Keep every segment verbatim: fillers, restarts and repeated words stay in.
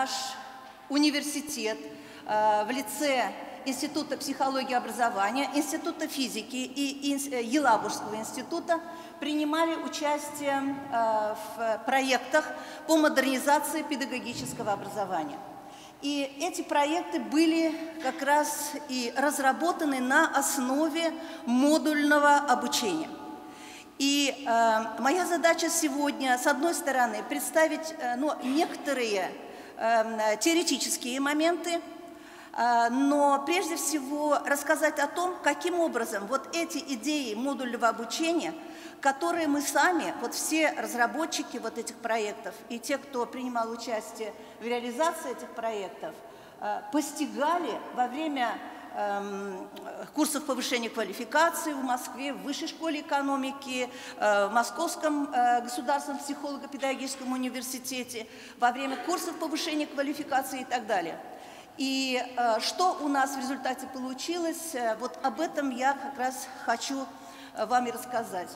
наш университет в лице Института психологии и образования, Института физики и Елабужского института принимали участие в проектах по модернизации педагогического образования. И эти проекты были как раз и разработаны на основе модульного обучения. И э, моя задача сегодня, с одной стороны, представить э, ну, некоторые э, теоретические моменты, э, но прежде всего рассказать о том, каким образом вот эти идеи модульного обучения, которые мы сами, вот все разработчики вот этих проектов и те, кто принимал участие в реализации этих проектов, э, постигали во время курсов повышения квалификации в Москве, в Высшей школе экономики, в Московском государственном психолого-педагогическом университете, во время курсов повышения квалификации и так далее. И что у нас в результате получилось, вот об этом я как раз хочу вам и рассказать.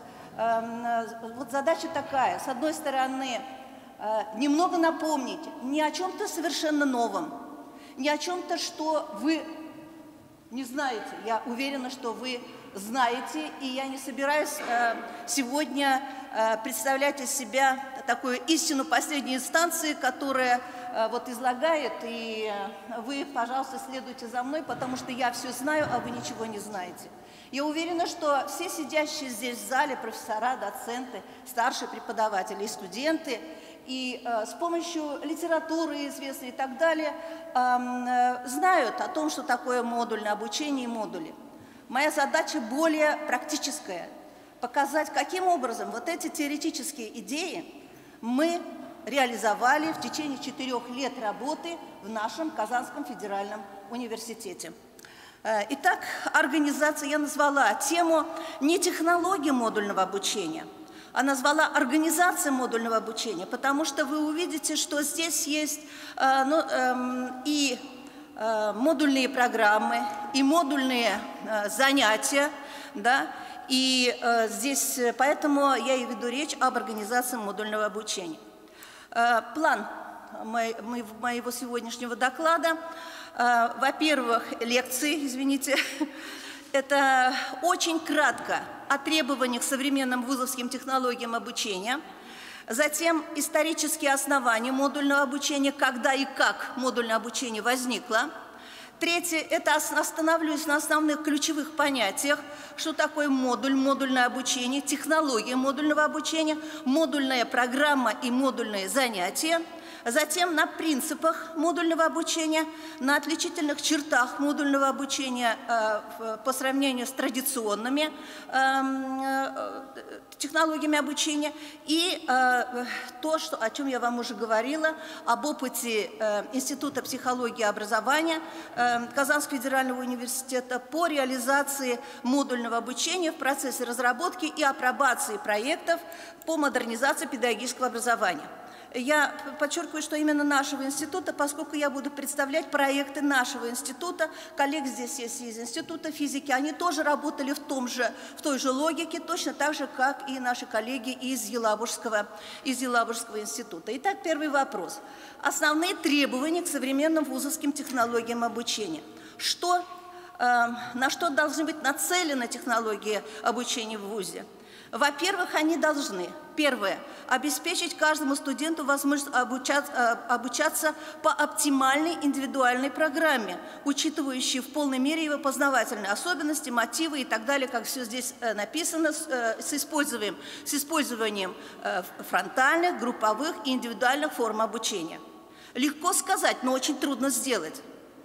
Вот задача такая, с одной стороны, немного напомнить не о чем-то совершенно новом, не о чем-то, что вы не знаете. Я уверена, что вы знаете, и я не собираюсь э, сегодня э, представлять из себя такую истину последней инстанции, которая э, вот излагает, и э, вы, пожалуйста, следуйте за мной, потому что я все знаю, а вы ничего не знаете. Я уверена, что все сидящие здесь в зале, профессора, доценты, старшие преподаватели и студенты, и э, с помощью литературы известной и так далее, э, э, знают о том, что такое модульное обучение и модули. Моя задача более практическая – показать, каким образом вот эти теоретические идеи мы реализовали в течение четырех лет работы в нашем Казанском федеральном университете. Э, итак, организация, я назвала тему не технологии модульного обучения, а назвала организация модульного обучения, потому что вы увидите, что здесь есть э, ну, э, и э, модульные программы, и модульные э, занятия, да, и э, здесь, поэтому я и веду речь об организации модульного обучения. Э, план мой, моего сегодняшнего доклада, э, во-первых, лекции, извините, это очень кратко о требованиях к современным вузовским технологиям обучения, затем исторические основания модульного обучения, когда и как модульное обучение возникло. Третье – это остановлюсь на основных ключевых понятиях, что такое модуль, модульное обучение, технология модульного обучения, модульная программа и модульные занятия. Затем на принципах модульного обучения, на отличительных чертах модульного обучения э, по сравнению с традиционными э, технологиями обучения и э, то, что, о чем я вам уже говорила, об опыте э, Института психологии и образования э, Казанского федерального университета по реализации модульного обучения в процессе разработки и апробации проектов по модернизации педагогического образования. Я подчеркиваю, что именно нашего института, поскольку я буду представлять проекты нашего института, коллег здесь есть из Института физики, они тоже работали в, том же, в той же логике, точно так же, как и наши коллеги из Елабужского, из Елабужского института. Итак, первый вопрос. Основные требования к современным вузовским технологиям обучения. Что, э, на что должны быть нацелены технологии обучения в вузе? Во-первых, они должны, первое, обеспечить каждому студенту возможность обучаться, обучаться по оптимальной индивидуальной программе, учитывающей в полной мере его познавательные особенности, мотивы и так далее, как все здесь написано, с использованием, с использованием фронтальных, групповых и индивидуальных форм обучения. Легко сказать, но очень трудно сделать.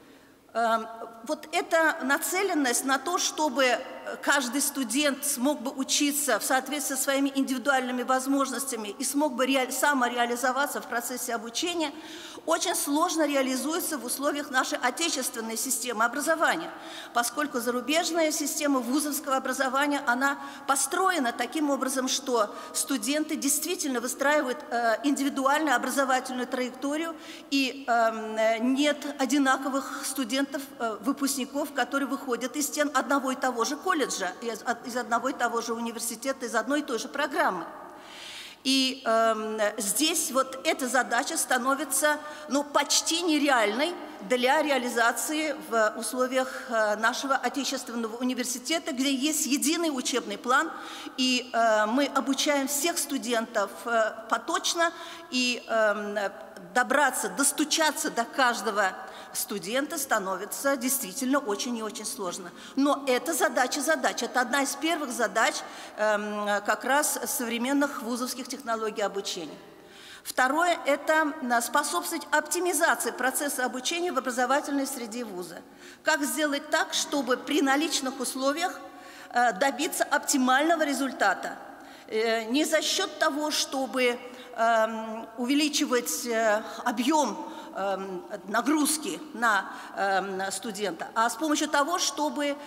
Вот эта нацеленность на то, чтобы каждый студент смог бы учиться в соответствии со своими индивидуальными возможностями и смог бы самореализоваться в процессе обучения, очень сложно реализуется в условиях нашей отечественной системы образования, поскольку зарубежная система вузовского образования, она построена таким образом, что студенты действительно выстраивают э, индивидуальную образовательную траекторию, и э, нет одинаковых студентов, э, выпускников, которые выходят из стен одного и того же колледжа, из, из одного и того же университета, из одной и той же программы. И э, здесь вот эта задача становится ну, почти нереальной для реализации в условиях э, нашего отечественного университета, где есть единый учебный план, и э, мы обучаем всех студентов э, поточно, и э, добраться, достучаться до каждого студента становится действительно очень и очень сложно. Но это задача задач. Это одна из первых задач э, как раз современных вузовских технологий обучения. Второе – это способствовать оптимизации процесса обучения в образовательной среде вуза. Как сделать так, чтобы при наличных условиях э, добиться оптимального результата? Э, не за счет того, чтобы э, увеличивать э, объем нагрузки на э, студента, а с помощью того, чтобы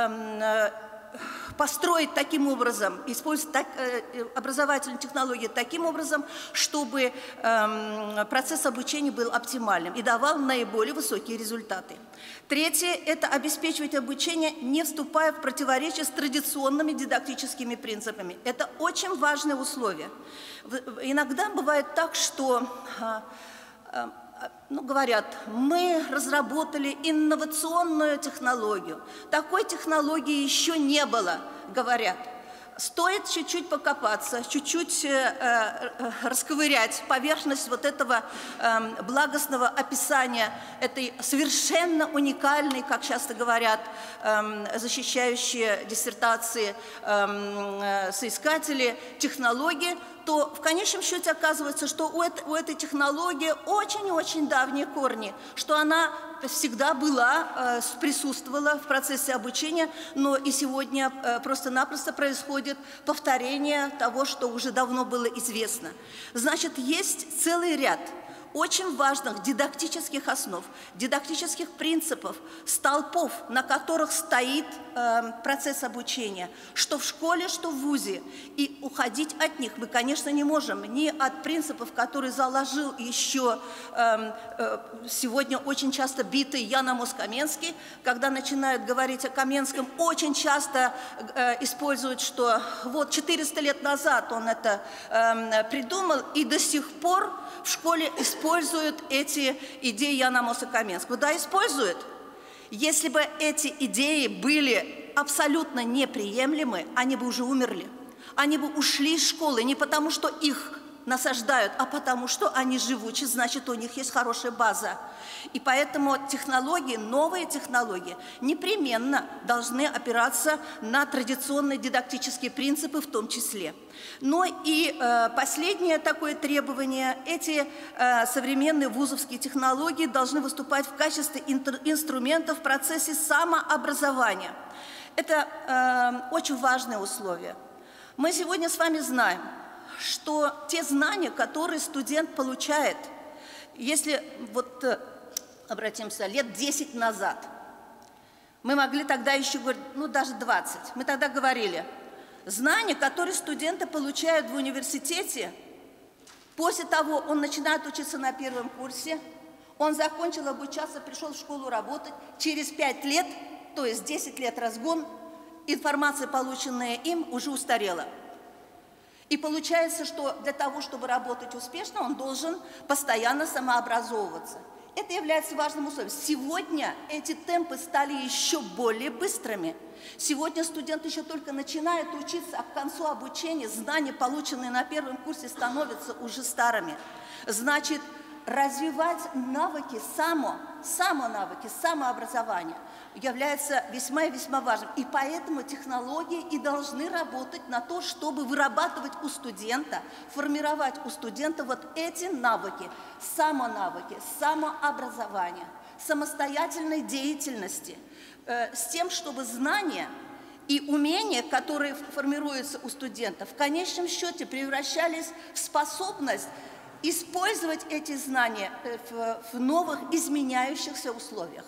э, построить таким образом, использовать так, э, образовательные технологии таким образом, чтобы э, процесс обучения был оптимальным и давал наиболее высокие результаты. Третье – это обеспечивать обучение, не вступая в противоречие с традиционными дидактическими принципами. Это очень важное условие. Иногда бывает так, что э, э, Ну, говорят, мы разработали инновационную технологию. Такой технологии еще не было, говорят. Стоит чуть-чуть покопаться, чуть-чуть э, э, расковырять поверхность вот этого э, благостного описания этой совершенно уникальной, как часто говорят, э, защищающие диссертации э, соискатели технологии, то в конечном счете оказывается, что у этой, у этой технологии очень-очень давние корни, что она всегда была, э, присутствовала в процессе обучения, но и сегодня э, просто-напросто происходит повторение того, что уже давно было известно. Значит, есть целый ряд очень важных дидактических основ, дидактических принципов, столпов, на которых стоит э, процесс обучения, что в школе, что в вузе. И уходить от них мы, конечно, не можем. Ни от принципов, которые заложил еще э, э, сегодня очень часто битый Ян Амос Каменский. Когда начинают говорить о Каменском, очень часто э, используют, что вот четыреста лет назад он это э, придумал, и до сих пор в школе используют используют эти идеи Яна Амоса Каменского. Да, используют. Если бы эти идеи были абсолютно неприемлемы, они бы уже умерли. Они бы ушли из школы не потому, что их насаждают, а потому, что они живучи, значит, у них есть хорошая база. И поэтому технологии, новые технологии непременно должны опираться на традиционные дидактические принципы в том числе. Но и э, последнее такое требование – эти э, современные вузовские технологии должны выступать в качестве инструмента в процессе самообразования. Это э, очень важное условие. Мы сегодня с вами знаем, что те знания, которые студент получает, если вот обратимся лет десять назад, мы могли тогда еще говорить, ну даже двадцать, мы тогда говорили, знания, которые студенты получают в университете, после того он начинает учиться на первом курсе, он закончил обучаться, пришел в школу работать, через пять лет, то есть десять лет разгон, информация, полученная им, уже устарела. И получается, что для того, чтобы работать успешно, он должен постоянно самообразовываться. Это является важным условием. Сегодня эти темпы стали еще более быстрыми. Сегодня студент еще только начинает учиться, а к концу обучения знания, полученные на первом курсе, становятся уже старыми. Значит, развивать навыки, само, самонавыки, самообразование является весьма и весьма важным. И поэтому технологии и должны работать на то, чтобы вырабатывать у студента, формировать у студента вот эти навыки, самонавыки, самообразования, самостоятельной деятельности, э, с тем, чтобы знания и умения, которые формируются у студентов, в конечном счете превращались в способность использовать эти знания в, в новых изменяющихся условиях.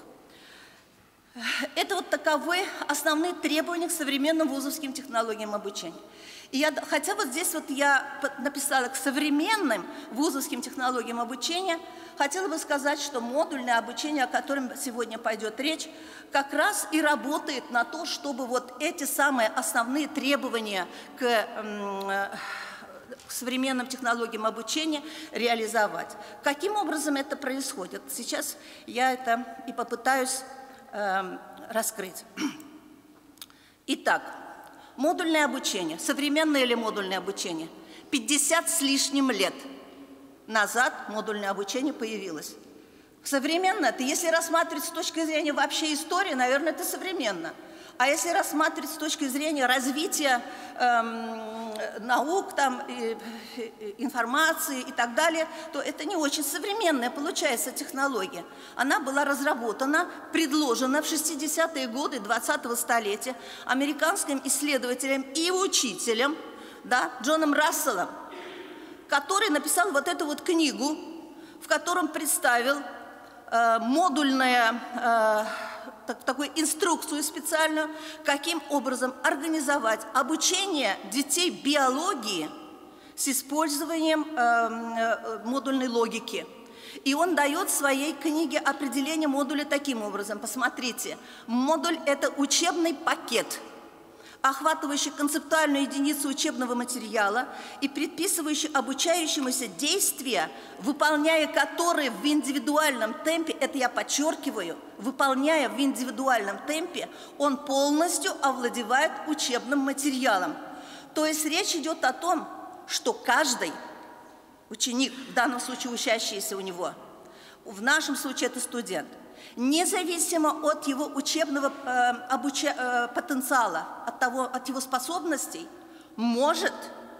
Это вот таковы основные требования к современным вузовским технологиям обучения. И я, хотя вот здесь вот я написала к современным вузовским технологиям обучения, хотела бы сказать, что модульное обучение, о котором сегодня пойдет речь, как раз и работает на то, чтобы вот эти самые основные требования к к современным технологиям обучения реализовать. Каким образом это происходит? Сейчас я это и попытаюсь э, раскрыть. Итак, модульное обучение. Современное или модульное обучение? пятьдесят с лишним лет назад модульное обучение появилось. Современно это, если рассматривать с точки зрения вообще истории, наверное, это современно. А если рассматривать с точки зрения развития эм, наук, там, и, и, информации и так далее, то это не очень современная получается технология. Она была разработана, предложена в шестидесятые годы двадцатого столетия американским исследователем и учителем, да, Джоном Расселом, который написал вот эту вот книгу, в котором представил э, модульное... Э, такую инструкцию специальную, каким образом организовать обучение детей биологии с использованием э, э, модульной логики. И он дает в своей книге определение модуля таким образом. Посмотрите, модуль – это учебный пакет, охватывающий концептуальную единицу учебного материала и предписывающий обучающемуся действия, выполняя которые в индивидуальном темпе, это я подчеркиваю, выполняя в индивидуальном темпе, он полностью овладевает учебным материалом. То есть речь идет о том, что каждый ученик, в данном случае учащийся у него, в нашем случае это студент, независимо от его учебного э, обуча, э, потенциала, от, того, от его способностей, может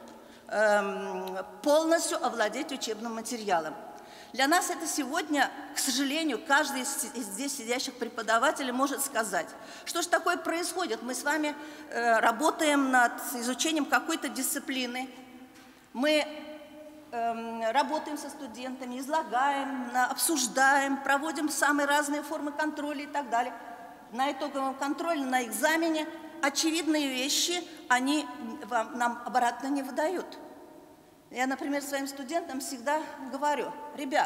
э, полностью овладеть учебным материалом. Для нас это сегодня, к сожалению, каждый из здесь сидящих преподавателей может сказать, что же такое происходит. Мы с вами э, работаем над изучением какой-то дисциплины, мы работаем со студентами, излагаем, обсуждаем, проводим самые разные формы контроля и так далее. На итоговом контроле, на экзамене очевидные вещи они вам, нам обратно не выдают. Я, например, своим студентам всегда говорю: ребят,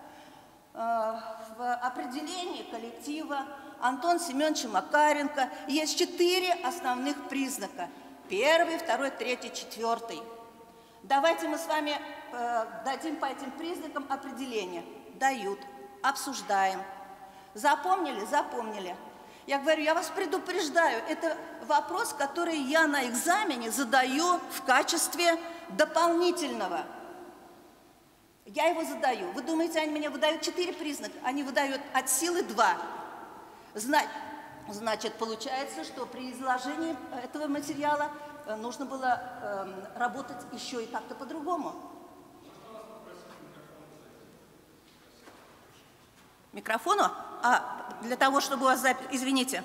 в определении коллектива Антона Семеновича Макаренко есть четыре основных признака. Первый, второй, третий, четвертый. Давайте мы с вами э, дадим по этим признакам определение. Дают, обсуждаем. Запомнили? Запомнили. Я говорю, я вас предупреждаю, это вопрос, который я на экзамене задаю в качестве дополнительного. Я его задаю. Вы думаете, они мне выдают четыре признака? Они выдают от силы два. Значит, получается, что при изложении этого материала нужно было э, работать еще и как-то по-другому. Микрофону? А, для того, чтобы у вас запись... Извините.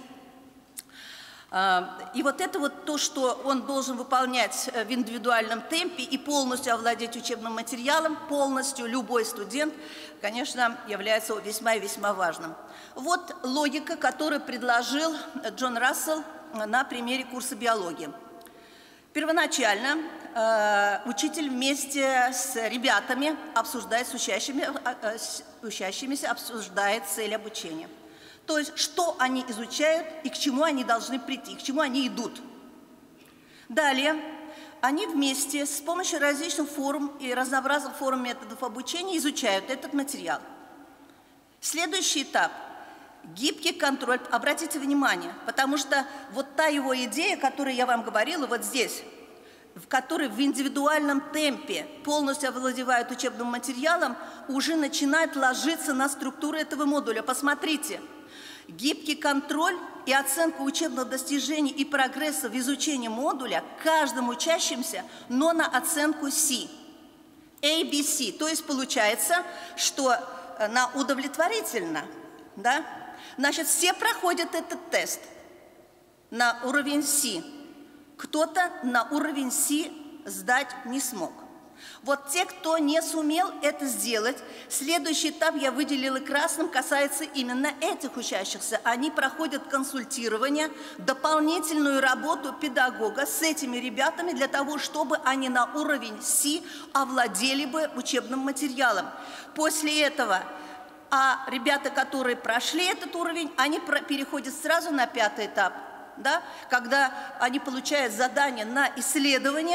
И вот это вот то, что он должен выполнять в индивидуальном темпе и полностью овладеть учебным материалом, полностью любой студент, конечно, является весьма и весьма важным. Вот логика, которую предложил Джон Рассел на примере курса биологии. Первоначально э, учитель вместе с ребятами обсуждает с, учащими, э, с учащимися, обсуждает цель обучения. То есть, что они изучают и к чему они должны прийти, к чему они идут. Далее, они вместе с помощью различных форм и разнообразных форм методов обучения изучают этот материал. Следующий этап – гибкий контроль. Обратите внимание, потому что вот та его идея, которую я вам говорила вот здесь, в которой в индивидуальном темпе полностью овладевают учебным материалом, уже начинает ложиться на структуру этого модуля. Посмотрите. Гибкий контроль и оценка учебных достижений и прогресса в изучении модуля каждым учащимся, но на оценку Си, A B C. То есть получается, что на удовлетворительно, да? Значит, все проходят этот тест на уровень Си. Кто-то на уровень Си сдать не смог. Вот те, кто не сумел это сделать, следующий этап я выделила красным, касается именно этих учащихся. Они проходят консультирование, дополнительную работу педагога с этими ребятами для того, чтобы они на уровень Си овладели бы учебным материалом. После этого, а ребята, которые прошли этот уровень, они переходят сразу на пятый этап. Да, когда они получают задание на исследование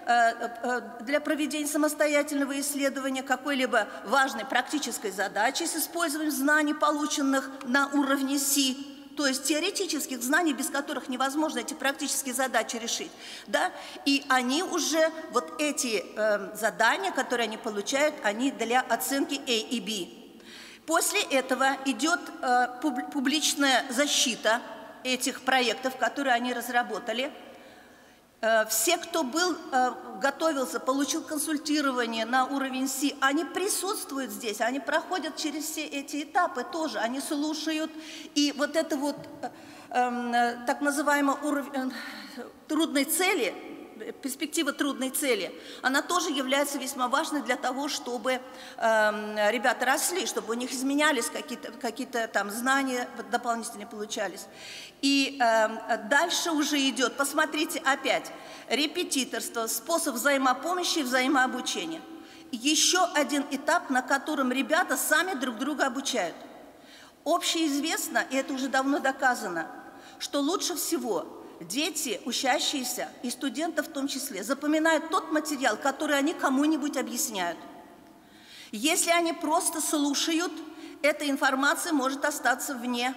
для проведения самостоятельного исследования какой-либо важной практической задачи с использованием знаний, полученных на уровне Си, то есть теоретических знаний, без которых невозможно эти практические задачи решить, да, и они уже, вот эти э, задания, которые они получают, они для оценки A и B. После этого идет э, пуб, публичная защита этих проектов, которые они разработали. Э, все, кто был, э, готовился, получил консультирование на уровень Си, они присутствуют здесь, они проходят через все эти этапы тоже, они слушают. И вот это вот э, э, так называемый уровень э, трудной цели, перспектива трудной цели, она тоже является весьма важной для того, чтобы э, ребята росли, чтобы у них изменялись какие-то какие-то там знания дополнительные получались. И э, дальше уже идет, посмотрите опять, репетиторство, способ взаимопомощи и взаимообучения. Еще один этап, на котором ребята сами друг друга обучают. Общеизвестно, и это уже давно доказано, что лучше всего дети, учащиеся, и студенты в том числе, запоминают тот материал, который они кому-нибудь объясняют. Если они просто слушают, эта информация может остаться вне,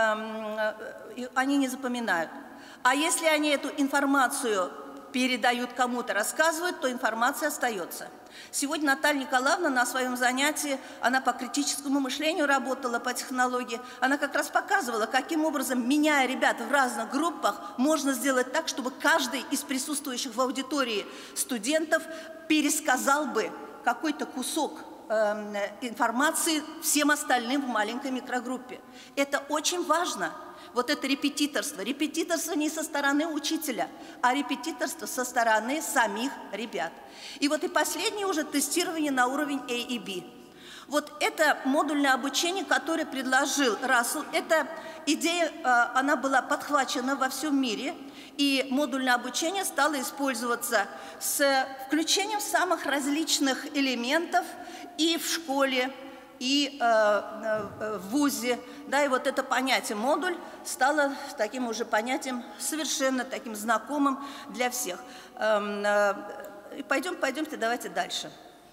э, э, они не запоминают. А если они эту информацию передают кому-то, рассказывают, то информация остается. Сегодня Наталья Николаевна на своем занятии, она по критическому мышлению работала, по технологии, она как раз показывала, каким образом, меняя ребят в разных группах, можно сделать так, чтобы каждый из присутствующих в аудитории студентов пересказал бы какой-то кусок э, информации всем остальным в маленькой микрогруппе. Это очень важно. Вот это репетиторство. Репетиторство не со стороны учителя, а репетиторство со стороны самих ребят. И вот и последнее уже тестирование на уровень A и B. Вот это модульное обучение, которое предложил Рассел. Эта идея, она была подхвачена во всем мире, и модульное обучение стало использоваться с включением самых различных элементов и в школе, и э, э, в вузе, да, и вот это понятие модуль стало таким уже понятием совершенно таким знакомым для всех. Э, э, пойдем, пойдемте, давайте дальше.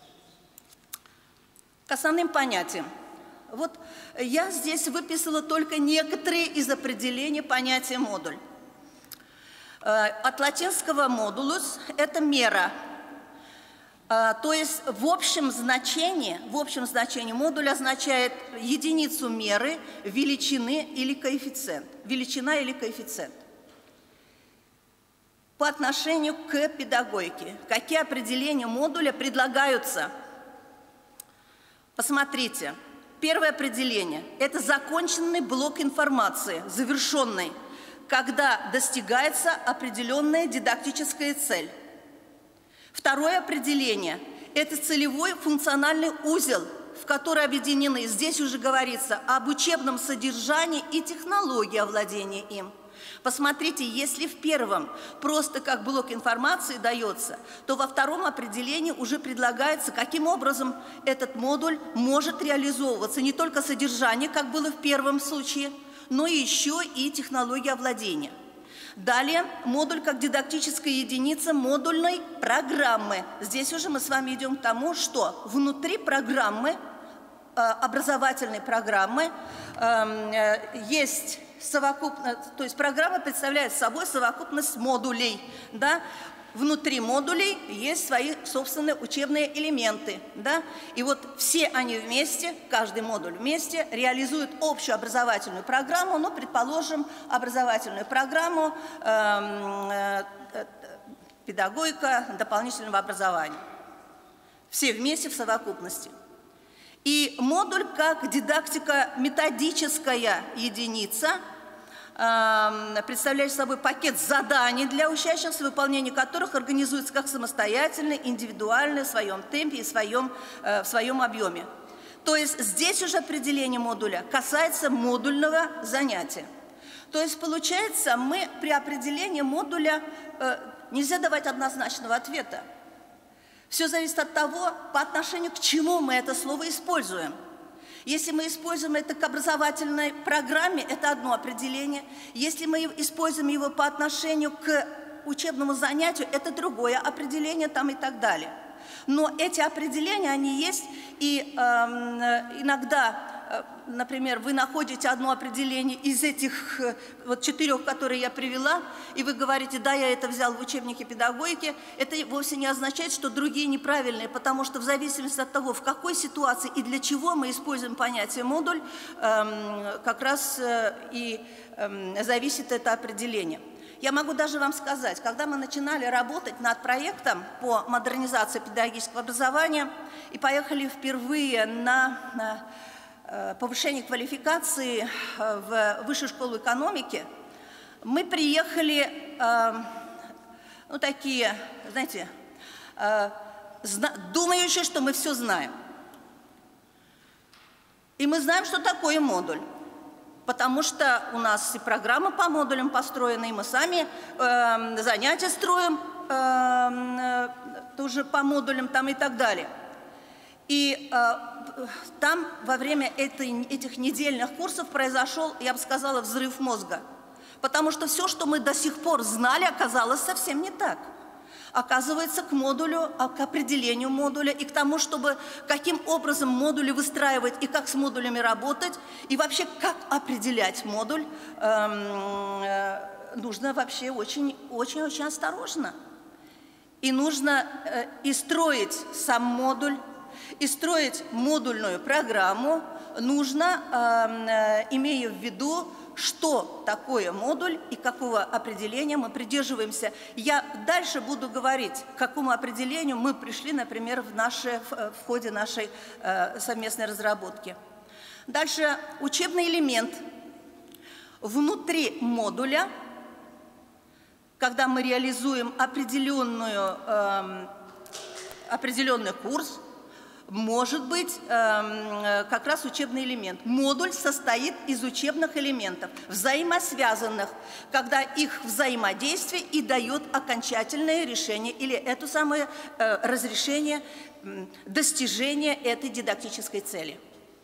К основным понятиям. Вот я здесь выписала только некоторые из определений понятия модуль. Э, от латинского модулус – это мера. То есть в общем значении, в общем значении модуль означает единицу меры, величины или коэффициент. Величина или коэффициент. По отношению к педагогике. Какие определения модуля предлагаются? Посмотрите. Первое определение – это законченный блок информации, завершенный, когда достигается определенная дидактическая цель. Второе определение – это целевой функциональный узел, в который объединены, здесь уже говорится об учебном содержании и технологии овладения им. Посмотрите, если в первом просто как блок информации дается, то во втором определении уже предлагается, каким образом этот модуль может реализовываться. Не только содержание, как было в первом случае, но еще и технология овладения. Далее, модуль как дидактическая единица модульной программы. Здесь уже мы с вами идем к тому, что внутри программы, образовательной программы, есть совокупность, то есть программа представляет собой совокупность модулей, да? Внутри модулей есть свои собственные учебные элементы, да? И вот все они вместе, каждый модуль вместе реализует общую образовательную программу, ну, предположим, образовательную программу э, э, педагогика дополнительного образования. Все вместе в совокупности. И модуль как дидактико-методическая единица, представляет собой пакет заданий для учащихся, выполнение которых организуется как самостоятельно, индивидуально, в своем темпе и в своем, в своем объеме. То есть здесь уже определение модуля касается модульного занятия. То есть получается, мы при определении модуля э, нельзя давать однозначного ответа. Все зависит от того, по отношению к чему мы это слово используем. Если мы используем это к образовательной программе, это одно определение. Если мы используем его по отношению к учебному занятию, это другое определение там и так далее. Но эти определения, они есть, и э, иногда, э, например, вы находите одно определение из этих э, вот четырех, которые я привела, и вы говорите, да, я это взял в учебнике педагогики, это вовсе не означает, что другие неправильные, потому что в зависимости от того, в какой ситуации и для чего мы используем понятие модуль, э, как раз э, и э, зависит это определение. Я могу даже вам сказать, когда мы начинали работать над проектом по модернизации педагогического образования и поехали впервые на, на повышение квалификации в Высшую школу экономики, мы приехали, ну, такие, знаете, думающие, что мы все знаем. И мы знаем, что такое модуль. Потому что у нас и программа по модулям построена, и мы сами э, занятия строим э, тоже по модулям там и так далее. И э, там во время этой, этих недельных курсов произошел, я бы сказала, взрыв мозга. Потому что все, что мы до сих пор знали, оказалось совсем не так. Оказывается, к модулю, к определению модуля и к тому, чтобы каким образом модули выстраивать и как с модулями работать, и вообще как определять модуль, э, нужно вообще очень-очень осторожно. И нужно э, и строить сам модуль, и строить модульную программу нужно, э, имея в виду, что такое модуль и какого определения мы придерживаемся. Я дальше буду говорить, к какому определению мы пришли, например, в, наше, в ходе нашей э, совместной разработки. Дальше учебный элемент. Внутри модуля, когда мы реализуем определенную, э, определенный курс, может быть э, как раз учебный элемент. Модуль состоит из учебных элементов, взаимосвязанных, когда их взаимодействие и дает окончательное решение или это самое э, разрешение э, достижения этой дидактической цели.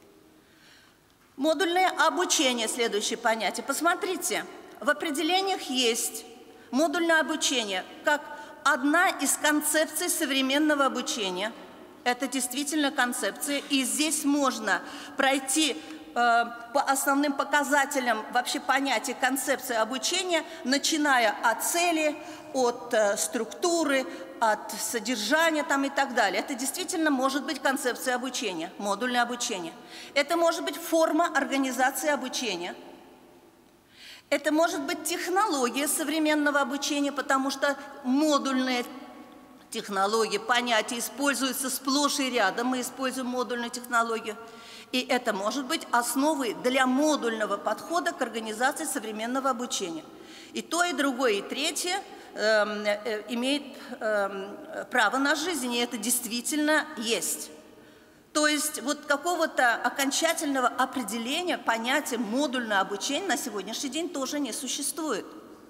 Модульное обучение – следующее понятие. Посмотрите, в определениях есть модульное обучение как одна из концепций современного обучения. Это действительно концепция, и здесь можно пройти э, по основным показателям вообще понятия концепции обучения, начиная от цели, от э, структуры, от содержания там и так далее. Это действительно может быть концепция обучения, модульное обучение. Это может быть форма организации обучения. Это может быть технология современного обучения, потому что модульные технологии, понятия используются сплошь и рядом, мы используем модульную технологию. И это может быть основой для модульного подхода к организации современного обучения. И то, и другое, и третье э, э, имеет э, право на жизнь, и это действительно есть. То есть вот какого-то окончательного определения понятия модульное обучение на сегодняшний день тоже не существует.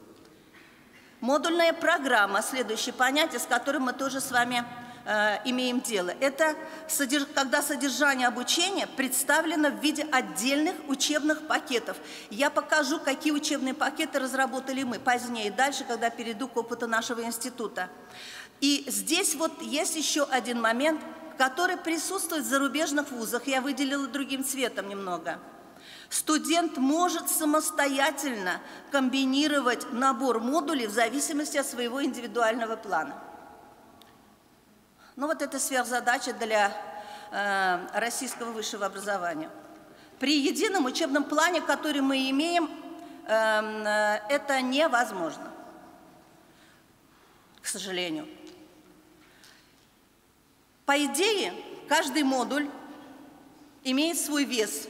Модульная программа, следующее понятие, с которым мы тоже с вами э, имеем дело. Это содерж... когда содержание обучения представлено в виде отдельных учебных пакетов. Я покажу, какие учебные пакеты разработали мы позднее, дальше, когда перейду к опыту нашего института. И здесь вот есть еще один момент, который присутствует в зарубежных вузах. Я выделила другим цветом немного. Студент может самостоятельно комбинировать набор модулей в зависимости от своего индивидуального плана. Ну вот это сверхзадача для э, российского высшего образования. При едином учебном плане, который мы имеем, э, э, это невозможно, к сожалению. По идее, каждый модуль имеет свой вес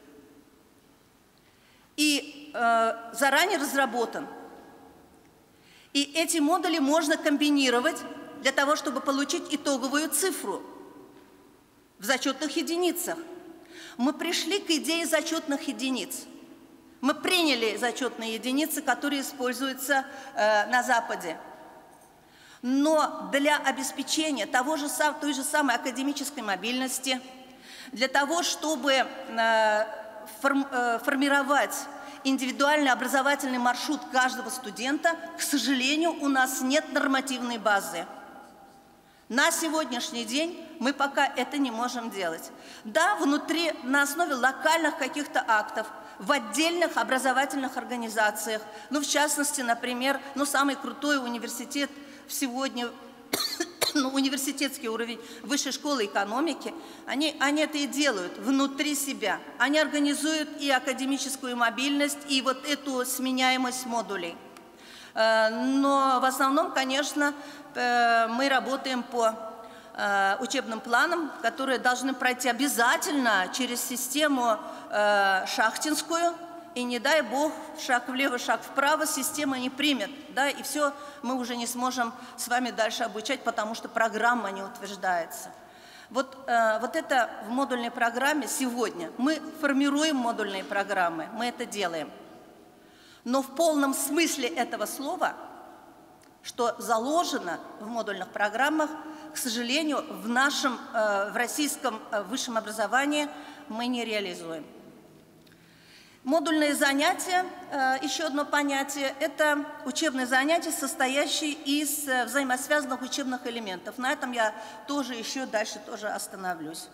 и э, заранее разработан. И эти модули можно комбинировать для того, чтобы получить итоговую цифру в зачетных единицах. Мы пришли к идее зачетных единиц. Мы приняли зачетные единицы, которые используются э, на Западе. Но для обеспечения того же, той же самой академической мобильности, для того, чтобы э, формировать индивидуальный образовательный маршрут каждого студента, к сожалению, у нас нет нормативной базы. На сегодняшний день мы пока это не можем делать. Да, внутри, на основе локальных каких-то актов, в отдельных образовательных организациях, ну, в частности, например, ну, самый крутой университет сегодня, ну, университетский уровень высшей школы экономики, они, они это и делают внутри себя. Они организуют и академическую мобильность, и вот эту сменяемость модулей. Но в основном, конечно, мы работаем по учебным планам, которые должны пройти обязательно через систему шахтинскую, и не дай бог, шаг влево, шаг вправо, система не примет, да, и все, мы уже не сможем с вами дальше обучать, потому что программа не утверждается. Вот, э, вот это в модульной программе сегодня. Мы формируем модульные программы, мы это делаем. Но в полном смысле этого слова, что заложено в модульных программах, к сожалению, в нашем, э, в российском э, высшем образовании мы не реализуем. Модульные занятия, еще одно понятие, это учебные занятия, состоящие из взаимосвязанных учебных элементов. На этом я тоже еще дальше тоже остановлюсь.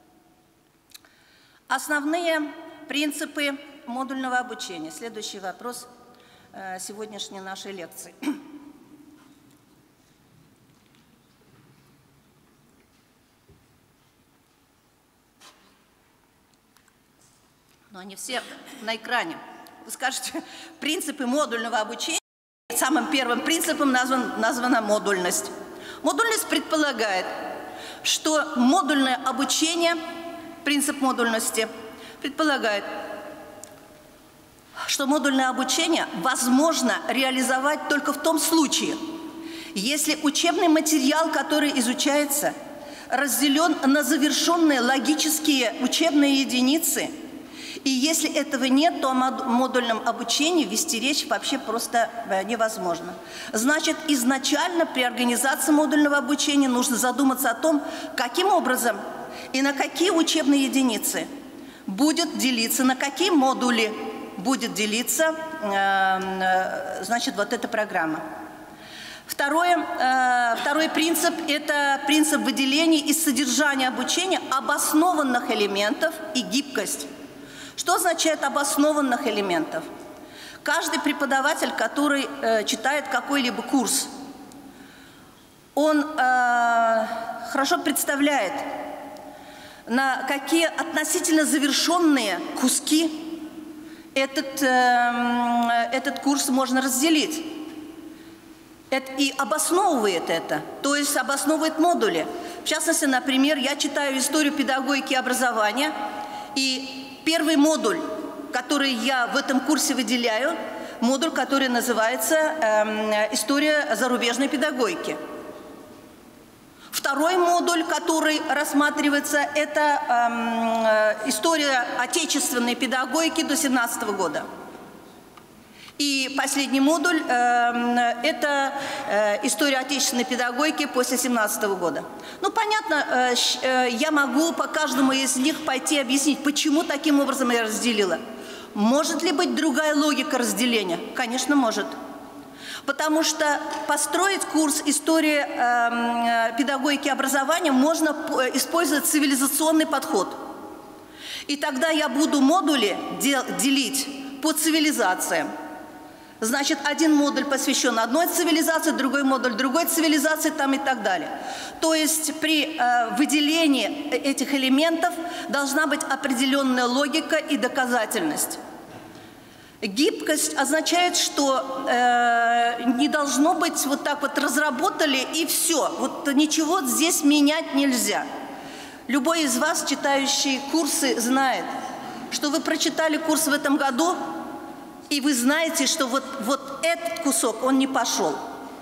Основные принципы модульного обучения. Следующий вопрос сегодняшней нашей лекции. Но они все на экране. Вы скажете, принципы модульного обучения, самым первым принципом назван, названа модульность. Модульность предполагает, что модульное обучение, принцип модульности, предполагает, что модульное обучение возможно реализовать только в том случае, если учебный материал, который изучается, разделен на завершенные логические учебные единицы. И если этого нет, то о модульном обучении вести речь вообще просто невозможно. Значит, изначально при организации модульного обучения нужно задуматься о том, каким образом и на какие учебные единицы будет делиться, на какие модули будет делиться, значит, вот эта программа. Второе, второй принцип – это принцип выделения из содержания обучения обоснованных элементов и гибкость. Что означает обоснованных элементов? Каждый преподаватель, который э, читает какой-либо курс, он э, хорошо представляет, на какие относительно завершенные куски этот, э, этот курс можно разделить. Это, и обосновывает это, то есть обосновывает модули. В частности, например, я читаю историю педагогики и образования, и первый модуль, который я в этом курсе выделяю, модуль, который называется э, «История зарубежной педагогики». Второй модуль, который рассматривается, это э, история отечественной педагогики до семнадцатого года. И последний модуль э, – это э, история отечественной педагогики после семнадцатого года. Ну, понятно, э, э, я могу по каждому из них пойти объяснить, почему таким образом я разделила. Может ли быть другая логика разделения? Конечно, может. Потому что построить курс истории э, педагогики и образования можно использовать цивилизационный подход. И тогда я буду модули дел, делить по цивилизациям. Значит, один модуль посвящен одной цивилизации, другой модуль другой цивилизации, там и так далее. То есть при э, выделении этих элементов должна быть определенная логика и доказательность. Гибкость означает, что э, не должно быть вот так вот разработали и все. Вот ничего здесь менять нельзя. Любой из вас, читающий курсы, знает, что вы прочитали курс в этом году, и вы знаете, что вот, вот этот кусок, он не пошел.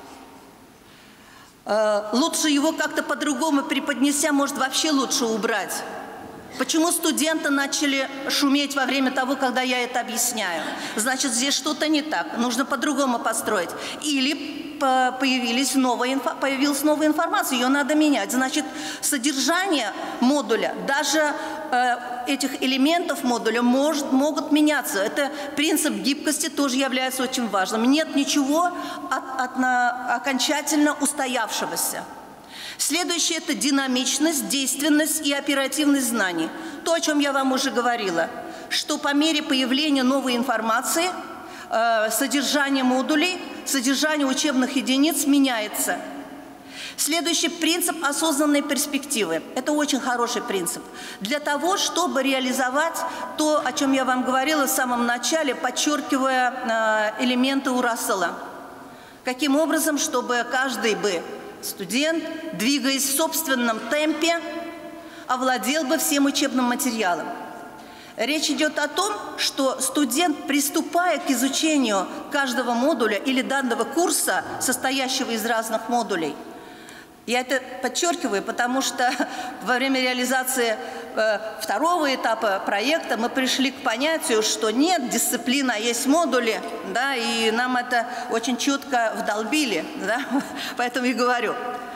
Э, лучше его как-то по-другому преподнеся, может, вообще лучше убрать. Почему студенты начали шуметь во время того, когда я это объясняю? Значит, здесь что-то не так, нужно по-другому построить. Или появились новая, появилась новая информация, ее надо менять. Значит, содержание модуля, даже э, этих элементов модуля может, могут меняться. Это принцип гибкости тоже является очень важным. Нет ничего от, от, на, окончательно устоявшегося. Следующее – это динамичность, действенность и оперативность знаний. То, о чем я вам уже говорила, что по мере появления новой информации э, содержание модулей, содержание учебных единиц меняется. Следующий принцип – осознанной перспективы. Это очень хороший принцип. Для того, чтобы реализовать то, о чем я вам говорила в самом начале, подчеркивая э, элементы у Рассела. Каким образом, чтобы каждый бы студент, двигаясь в собственном темпе, овладел бы всем учебным материалом. Речь идет о том, что студент, приступая к изучению каждого модуля или данного курса, состоящего из разных модулей, я это подчеркиваю, потому что во время реализации э, второго этапа проекта мы пришли к понятию, что нет дисциплины, а есть модули, да, и нам это очень четко вдолбили, да, поэтому и говорю.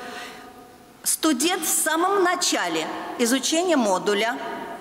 Студент в самом начале изучения модуля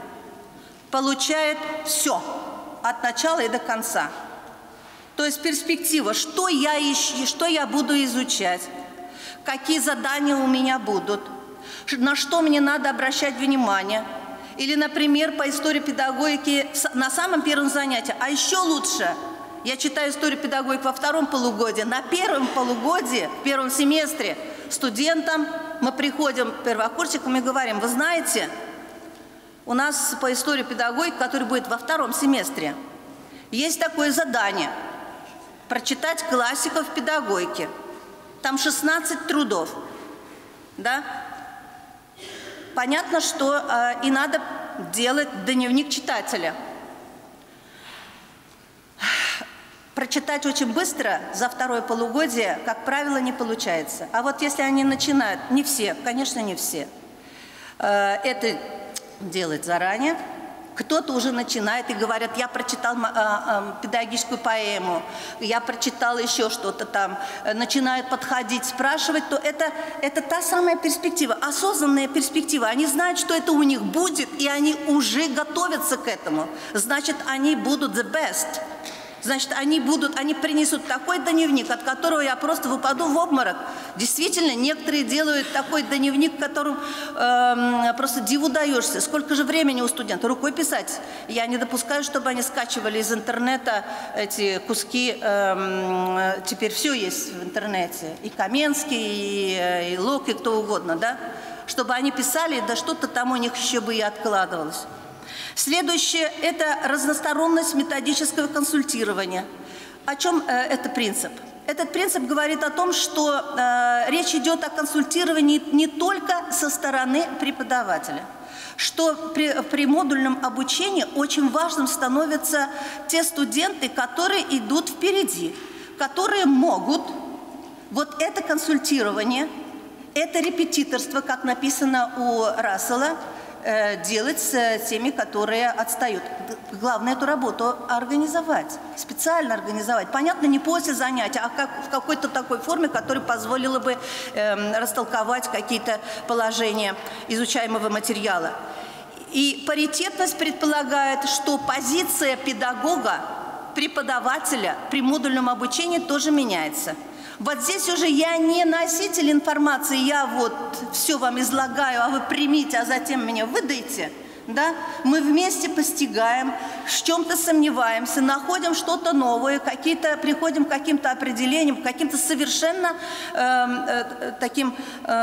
получает все, от начала и до конца. То есть перспектива, что я ищу, что я буду изучать, какие задания у меня будут, на что мне надо обращать внимание. Или, например, по истории педагогики на самом первом занятии. А еще лучше, я читаю историю педагогики во втором полугодии. На первом полугодии, в первом семестре студентам мы приходим, первокурсникам, и говорим: вы знаете, у нас по истории педагогики, который будет во втором семестре, есть такое задание – прочитать классиков педагогики. Там шестнадцать трудов, да? Понятно, что э, и надо делать дневник читателя. Прочитать очень быстро за второе полугодие, как правило, не получается. А вот если они начинают, не все, конечно, не все, э, это делать заранее. Кто-то уже начинает и говорят: я прочитал э, э, педагогическую поэму, я прочитал еще что-то там, э, начинают подходить, спрашивать, то это, это та самая перспектива, осознанная перспектива. Они знают, что это у них будет, и они уже готовятся к этому. Значит, они будут the best. Значит, они будут, они принесут такой дневник, от которого я просто выпаду в обморок. Действительно, некоторые делают такой дневник, которым э, просто диву даешься. Сколько же времени у студента? Рукой писать. Я не допускаю, чтобы они скачивали из интернета эти куски. Э, теперь все есть в интернете. И Каменский, и, и Лок, и кто угодно, да? Чтобы они писали, да что-то там у них еще бы и откладывалось. Следующее – это разносторонность методического консультирования. О чем э, это принцип? Этот принцип говорит о том, что э, речь идет о консультировании не только со стороны преподавателя, что при, при модульном обучении очень важным становятся те студенты, которые идут впереди, которые могут вот это консультирование, это репетиторство, как написано у Рассела, делать с теми, которые отстают. Главное эту работу организовать, специально организовать. Понятно, не после занятия, а как, в какой-то такой форме, которая позволила бы э, растолковать какие-то положения изучаемого материала. И паритетность предполагает, что позиция педагога, преподавателя при модульном обучении тоже меняется. Вот здесь уже я не носитель информации, я вот все вам излагаю, а вы примите, а затем меня выдайте. Да? Мы вместе постигаем, в чем-то сомневаемся, находим что-то новое, какие-то, приходим к каким-то определениям, к каким-то совершенно э, э, таким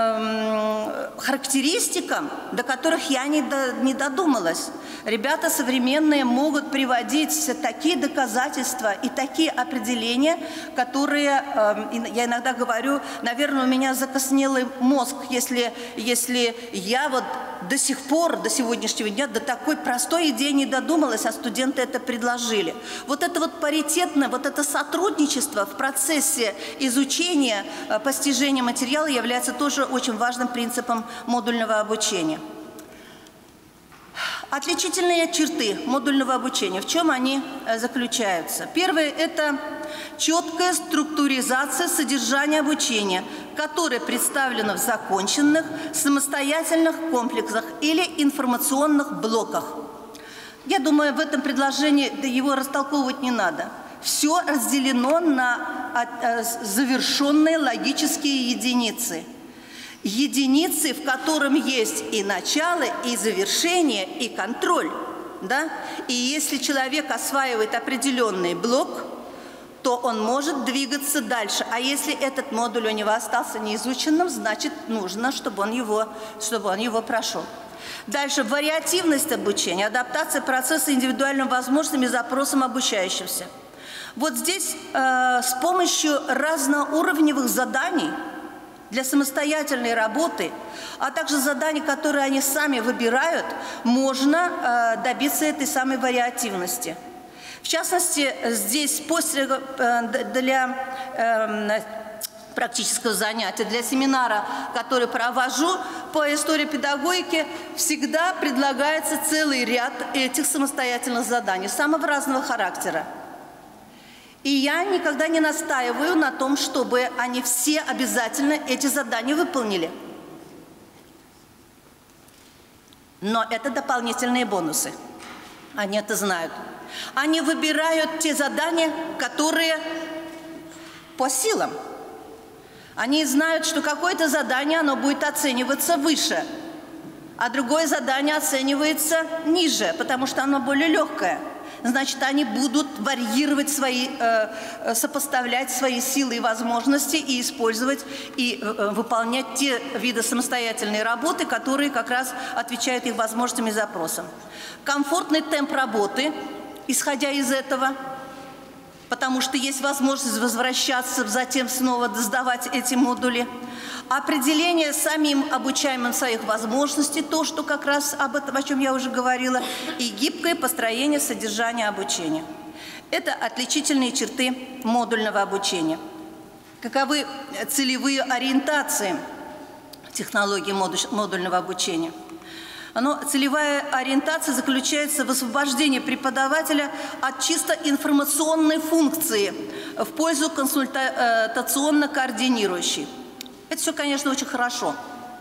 э, характеристикам, до которых я не, до, не додумалась. Ребята современные могут приводить такие доказательства и такие определения, которые, э, я иногда говорю, наверное, у меня закоснелый мозг, если, если я вот до сих пор, до сегодняшнего дня, до такой простой идеи не додумалась, а студенты это предложили. Вот это вот паритетное, вот это сотрудничество в процессе изучения, постижения материала является тоже очень важным принципом модульного обучения. Отличительные черты модульного обучения, в чем они заключаются? Первое – это четкая структуризация содержания обучения, которое представлено в законченных, самостоятельных комплексах или информационных блоках. Я думаю, в этом предложении его растолковывать не надо. Все разделено на завершенные логические единицы. Единицы, в котором есть и начало, и завершение, и контроль. Да? И если человек осваивает определенный блок, то он может двигаться дальше. А если этот модуль у него остался неизученным, значит, нужно, чтобы он его, чтобы он его прошел. Дальше. Вариативность обучения, адаптация процесса индивидуальным возможностям и запросам обучающихся. Вот здесь э, с помощью разноуровневых заданий для самостоятельной работы, а также заданий, которые они сами выбирают, можно э, добиться этой самой вариативности. В частности, здесь после, э, для э, практического занятия, для семинара, который провожу по истории педагогики, всегда предлагается целый ряд этих самостоятельных заданий, самого разного характера. И я никогда не настаиваю на том, чтобы они все обязательно эти задания выполнили. Но это дополнительные бонусы. Они это знают. Они выбирают те задания, которые по силам. Они знают, что какое-то задание, оно будет оцениваться выше, а другое задание оценивается ниже, потому что оно более легкое. Значит, они будут варьировать свои, э, сопоставлять свои силы и возможности и использовать, и э, выполнять те виды самостоятельной работы, которые как раз отвечают их возможностям и запросам. Комфортный темп работы, исходя из этого, потому что есть возможность возвращаться, затем снова сдавать эти модули. Определение самим обучаемым своих возможностей, то, что как раз об этом, о чем я уже говорила, и гибкое построение содержания обучения. Это отличительные черты модульного обучения. Каковы целевые ориентации технологии модульного обучения? Оно, целевая ориентация заключается в освобождении преподавателя от чисто информационной функции в пользу консультационно-координирующей. Это все, конечно, очень хорошо.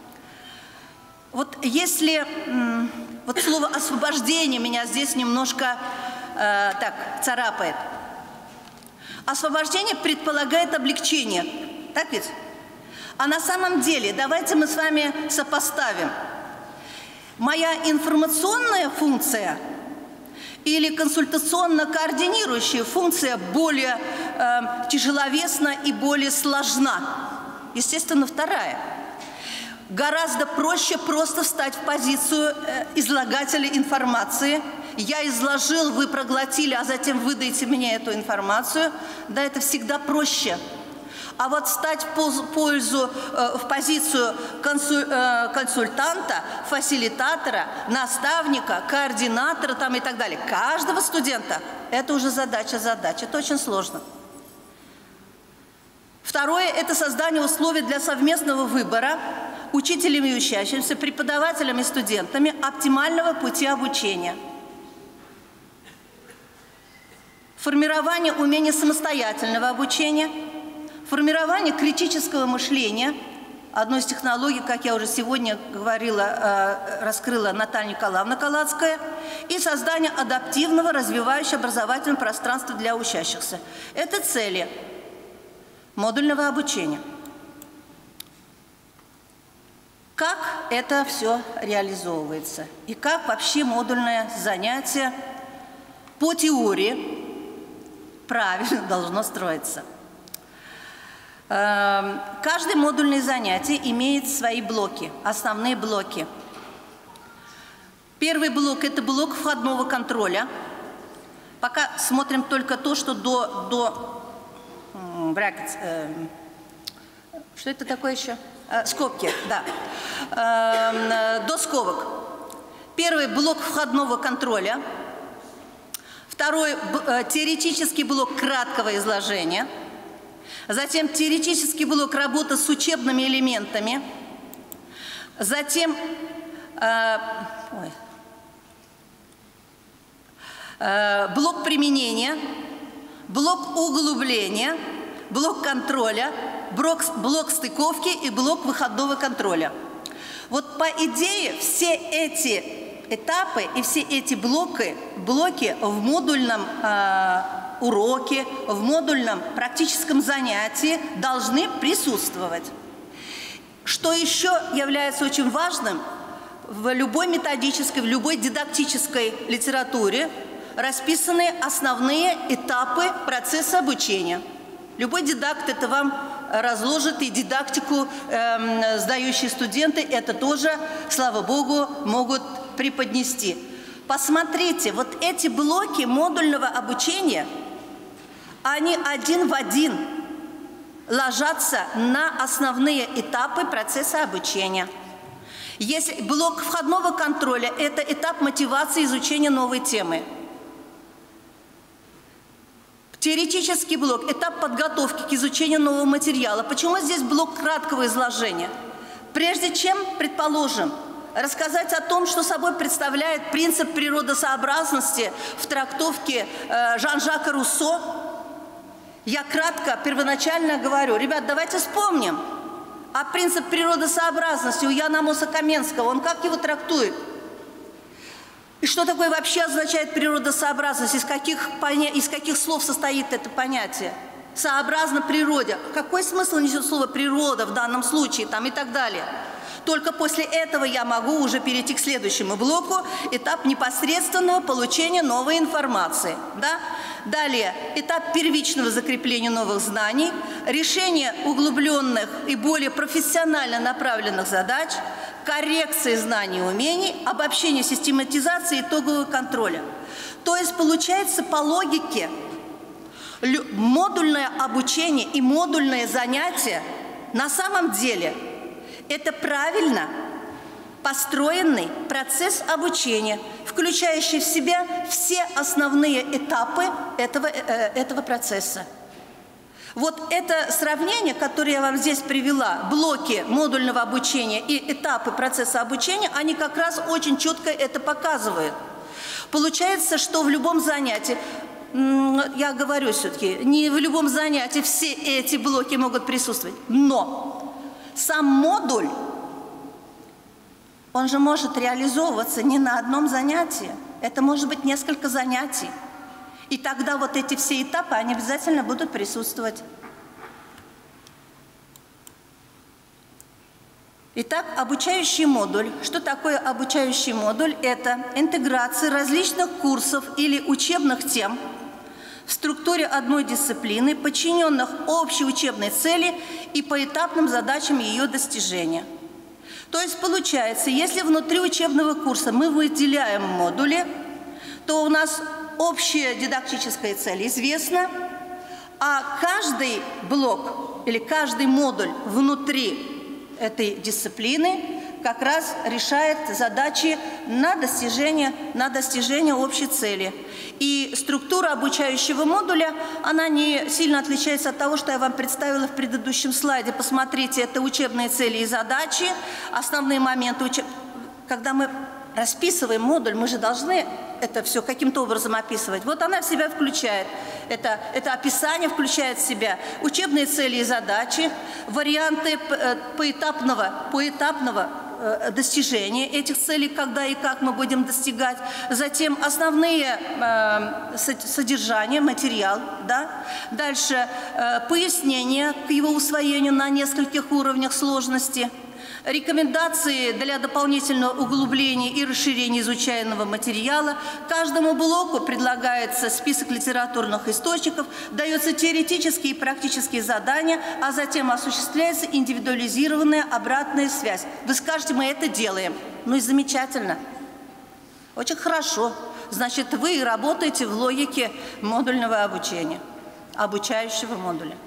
Вот если вот слово «освобождение» меня здесь немножко э, так царапает. Освобождение предполагает облегчение, так ведь? А на самом деле, давайте мы с вами сопоставим. Моя информационная функция или консультационно-координирующая функция более э, тяжеловесна и более сложна? Естественно, вторая. Гораздо проще просто встать в позицию э, излагателя информации. Я изложил, вы проглотили, а затем выдайте мне эту информацию. Да, это всегда проще. А вот встать в пользу, э, в позицию консуль, э, консультанта, фасилитатора, наставника, координатора там и так далее, каждого студента, это уже задача задач. Это очень сложно. Второе – это создание условий для совместного выбора учителями и учащимся, преподавателями и студентами оптимального пути обучения. Формирование умения самостоятельного обучения, формирование критического мышления, одной из технологий, как я уже сегодня говорила, раскрыла Наталья Николаевна Калацкая, и создание адаптивного, развивающего образовательного пространства для учащихся. Это цели модульного обучения. Как это все реализовывается? И как вообще модульное занятие по теории правильно должно строиться? Каждое модульное занятие имеет свои блоки, основные блоки. Первый блок – это блок входного контроля. Пока смотрим только то, что до... до Бракетс, э, что это такое еще? Э, скобки, да. Э, до скобок. Первый блок входного контроля. Второй э, теоретический блок краткого изложения. Затем теоретический блок работы с учебными элементами. Затем, э, ой, э, блок применения, блок углубления, блок контроля, блок, блок стыковки и блок выходного контроля. Вот по идее все эти этапы и все эти блоки, блоки в модульном э, уроке, в модульном практическом занятии должны присутствовать. Что еще является очень важным, в любой методической, в любой дидактической литературе расписаны основные этапы процесса обучения. Любой дидакт это вам разложит, и дидактику э, сдающие студенты это тоже, слава богу, могут преподнести. Посмотрите, вот эти блоки модульного обучения, они один в один ложатся на основные этапы процесса обучения. Если блок входного контроля – это этап мотивации изучения новой темы. Теоретический блок – этап подготовки к изучению нового материала. Почему здесь блок краткого изложения? Прежде чем, предположим, рассказать о том, что собой представляет принцип природосообразности в трактовке э, Жан-Жака Руссо, я кратко, первоначально говорю: ребят, давайте вспомним, а принцип природосообразности у Яна Амоса Каменского, он как его трактует? И что такое вообще означает природосообразность? Из каких, из каких слов состоит это понятие? Сообразно природе. Какой смысл несет слово «природа» в данном случае там, и так далее? Только после этого я могу уже перейти к следующему блоку, этап непосредственного получения новой информации. Да? Далее, этап первичного закрепления новых знаний, решение углубленных и более профессионально направленных задач, коррекции знаний и умений, обобщение, систематизации, итогового контроля. То есть, получается, по логике, модульное обучение и модульное занятие на самом деле это правильно построенный процесс обучения, включающий в себя все основные этапы этого, э, этого процесса. Вот это сравнение, которое я вам здесь привела, блоки модульного обучения и этапы процесса обучения, они как раз очень четко это показывают. Получается, что в любом занятии, я говорю все-таки, не в любом занятии все эти блоки могут присутствовать, но сам модуль, он же может реализовываться не на одном занятии, это может быть несколько занятий. И тогда вот эти все этапы, они обязательно будут присутствовать. Итак, обучающий модуль. Что такое обучающий модуль? Это интеграция различных курсов или учебных тем в структуре одной дисциплины, подчиненных общей учебной цели и поэтапным задачам ее достижения. То есть получается, если внутри учебного курса мы выделяем модули, то у нас общая дидактическая цель известна, а каждый блок или каждый модуль внутри этой дисциплины как раз решает задачи на достижение, на достижение общей цели. И структура обучающего модуля, она не сильно отличается от того, что я вам представила в предыдущем слайде. Посмотрите, это учебные цели и задачи, основные моменты учеб... Когда мы расписываем модуль, мы же должны это все каким-то образом описывать. Вот она в себя включает. Это, это описание включает в себя учебные цели и задачи, варианты поэтапного, поэтапного достижения этих целей, когда и как мы будем достигать. Затем основные э, содержания, материал. Да? Дальше э, пояснение к его усвоению на нескольких уровнях сложности. Рекомендации для дополнительного углубления и расширения изучаемого материала. Каждому блоку предлагается список литературных источников, даются теоретические и практические задания, а затем осуществляется индивидуализированная обратная связь. Вы скажете, мы это делаем. Ну и замечательно. Очень хорошо. Значит, вы работаете в логике модульного обучения, обучающего модуля.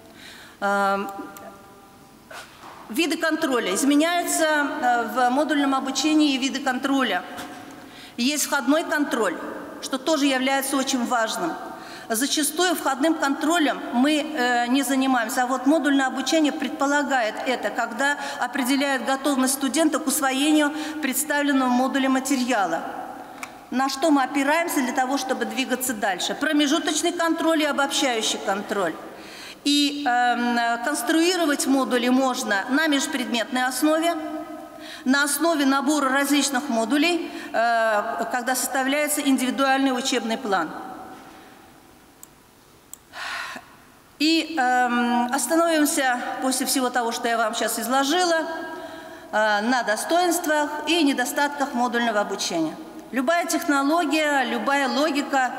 Виды контроля. Изменяются в модульном обучении виды контроля. Есть входной контроль, что тоже является очень важным. Зачастую входным контролем мы э, не занимаемся, а вот модульное обучение предполагает это, когда определяет готовность студента к усвоению представленного модуля материала. на что мы опираемся для того, чтобы двигаться дальше. Промежуточный контроль и обобщающий контроль. И э, конструировать модули можно на межпредметной основе, на основе набора различных модулей, э, когда составляется индивидуальный учебный план. И э, остановимся после всего того, что я вам сейчас изложила, э, на достоинствах и недостатках модульного обучения. Любая технология, любая логика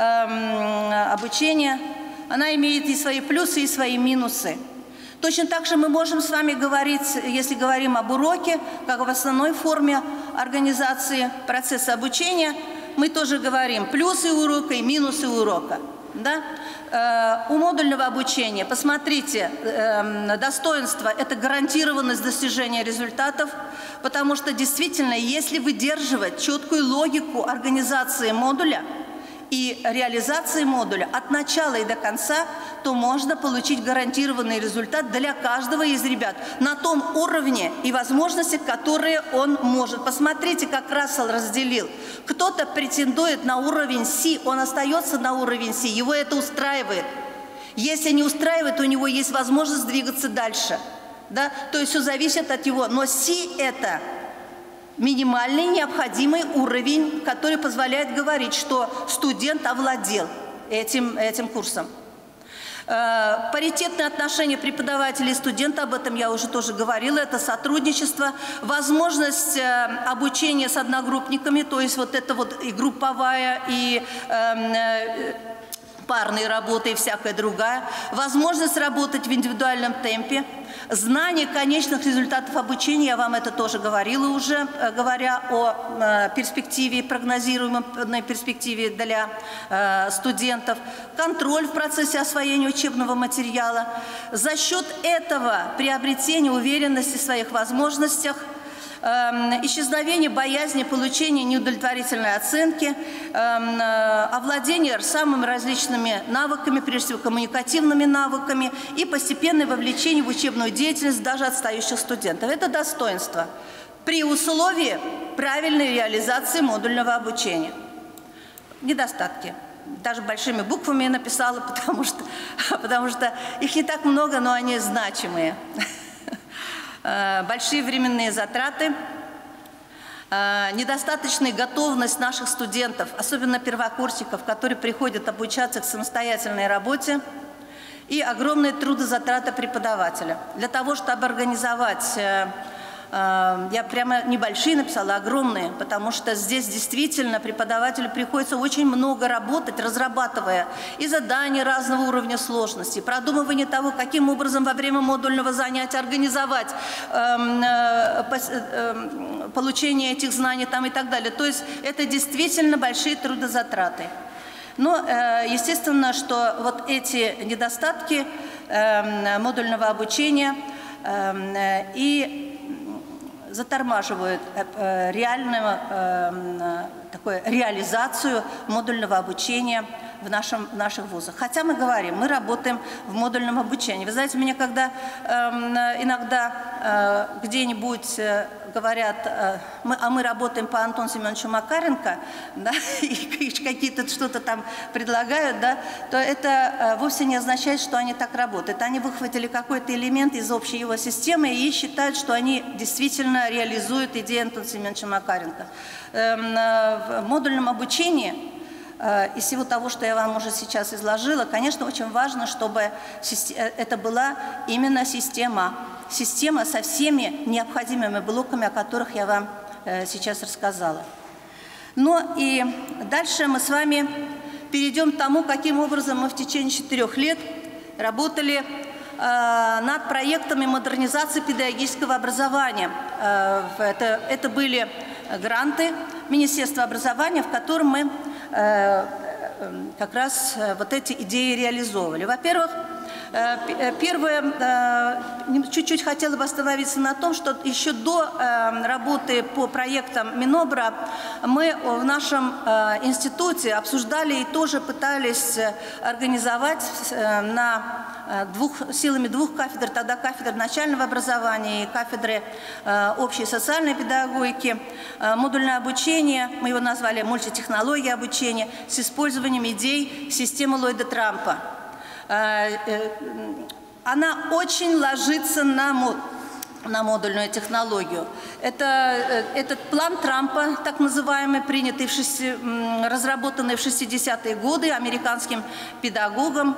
э, обучения, она имеет и свои плюсы, и свои минусы. Точно так же мы можем с вами говорить, если говорим об уроке, как в основной форме организации процесса обучения, мы тоже говорим плюсы урока и минусы урока. Да? Э, у модульного обучения, посмотрите, э, достоинство – это гарантированность достижения результатов, потому что действительно, если выдерживать четкую логику организации модуля и реализации модуля от начала и до конца, то можно получить гарантированный результат для каждого из ребят на том уровне и возможностях, которые он может. Посмотрите, как Рассел разделил. Кто-то претендует на уровень Си, он остается на уровень Си, его это устраивает. Если не устраивает, у него есть возможность двигаться дальше. Да? То есть все зависит от его. Но Си – это минимальный необходимый уровень, который позволяет говорить, что студент овладел этим, этим курсом. Э, паритетные отношения преподавателя и студента, об этом я уже тоже говорила, это сотрудничество, возможность э, обучения с одногруппниками, то есть вот это вот и групповая, и э, э, парные работы, и всякая другая, возможность работать в индивидуальном темпе, знание конечных результатов обучения, я вам это тоже говорила уже, говоря о э, перспективе, прогнозируемой перспективе для э, студентов, контроль в процессе освоения учебного материала. За счет этого приобретение уверенности в своих возможностях, э, исчезновение боязни получения неудовлетворительной оценки, э, овладение самыми различными навыками, прежде всего коммуникативными навыками и постепенное вовлечение в учебную деятельность даже отстающих студентов. Это достоинство при условии правильной реализации модульного обучения. Недостатки. Даже большими буквами я написала, потому что, потому что их не так много, но они значимые. Большие временные затраты, недостаточная готовность наших студентов, особенно первокурсников, которые приходят обучаться к самостоятельной работе, и огромные трудозатраты преподавателя. Для того, чтобы организовать, я прямо небольшие написала, огромные, потому что здесь действительно преподавателю приходится очень много работать, разрабатывая и задания разного уровня сложности, продумывание того, каким образом во время модульного занятия организовать э, э, получение этих знаний там и так далее. То есть это действительно большие трудозатраты. Но э, естественно, что вот эти недостатки э, модульного обучения э, и затормаживают э, реальную э, такую реализацию модульного обучения в, нашем, в наших вузах. Хотя мы говорим, мы работаем в модульном обучении. Вы знаете, мне когда э, иногда э, где-нибудь э, говорят, э, мы, а мы работаем по Антону Семеновичу Макаренко, да, и какие-то что-то там предлагают, да, то это э, вовсе не означает, что они так работают. Они выхватили какой-то элемент из общей его системы и считают, что они действительно реализуют идею Антона Семеновича Макаренко. Э, э, в модульном обучении из всего того, что я вам уже сейчас изложила, конечно, очень важно, чтобы это была именно система. Система со всеми необходимыми блоками, о которых я вам сейчас рассказала. Ну и дальше мы с вами перейдем к тому, каким образом мы в течение четырех лет работали над проектами модернизации педагогического образования. Это, это были гранты Министерства образования, в котором мы как раз вот эти идеи реализовывали. Во-первых, Первое, чуть-чуть хотела бы остановиться на том, что еще до работы по проектам Минобра мы в нашем институте обсуждали и тоже пытались организовать на двух, силами двух кафедр, тогда кафедры начального образования и кафедры общей социальной педагогики, модульное обучение, мы его назвали мультитехнология обучения, с использованием идей системы Ллойда Трампа. Она очень ложится на, на модульную технологию. Это, этот план Трампа, так называемый, принятый в шести, разработанный в шестидесятые годы американским педагогом,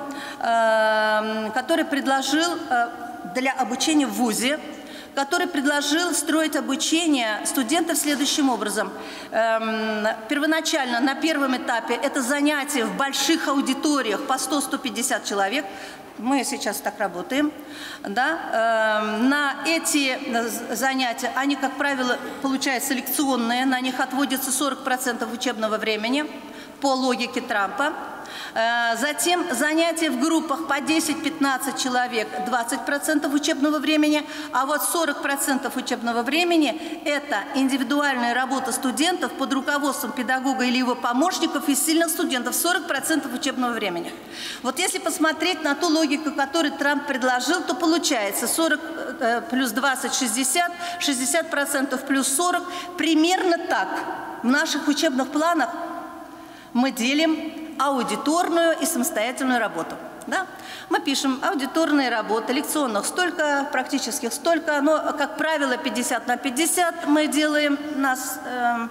который предложил для обучения в вузе, который предложил строить обучение студентов следующим образом. Эм, первоначально, на первом этапе, это занятия в больших аудиториях по сто — сто пятьдесят человек. Мы сейчас так работаем. Да? Эм, на эти занятия, они, как правило, получаются лекционные, на них отводится сорок процентов учебного времени по логике Трампа. Затем занятия в группах по десять — пятнадцать человек, двадцать процентов учебного времени, а вот сорок процентов учебного времени – это индивидуальная работа студентов под руководством педагога или его помощников и сильных студентов, сорок процентов учебного времени. Вот если посмотреть на ту логику, которую Трамп предложил, то получается сорок плюс двадцать — шестьдесят, шестьдесят процентов плюс сорок, примерно так. В наших учебных планах мы делим аудиторную и самостоятельную работу. Да? Мы пишем аудиторные работы, лекционных столько, практических столько, но, как правило, пятьдесят на пятьдесят мы делаем, нас э,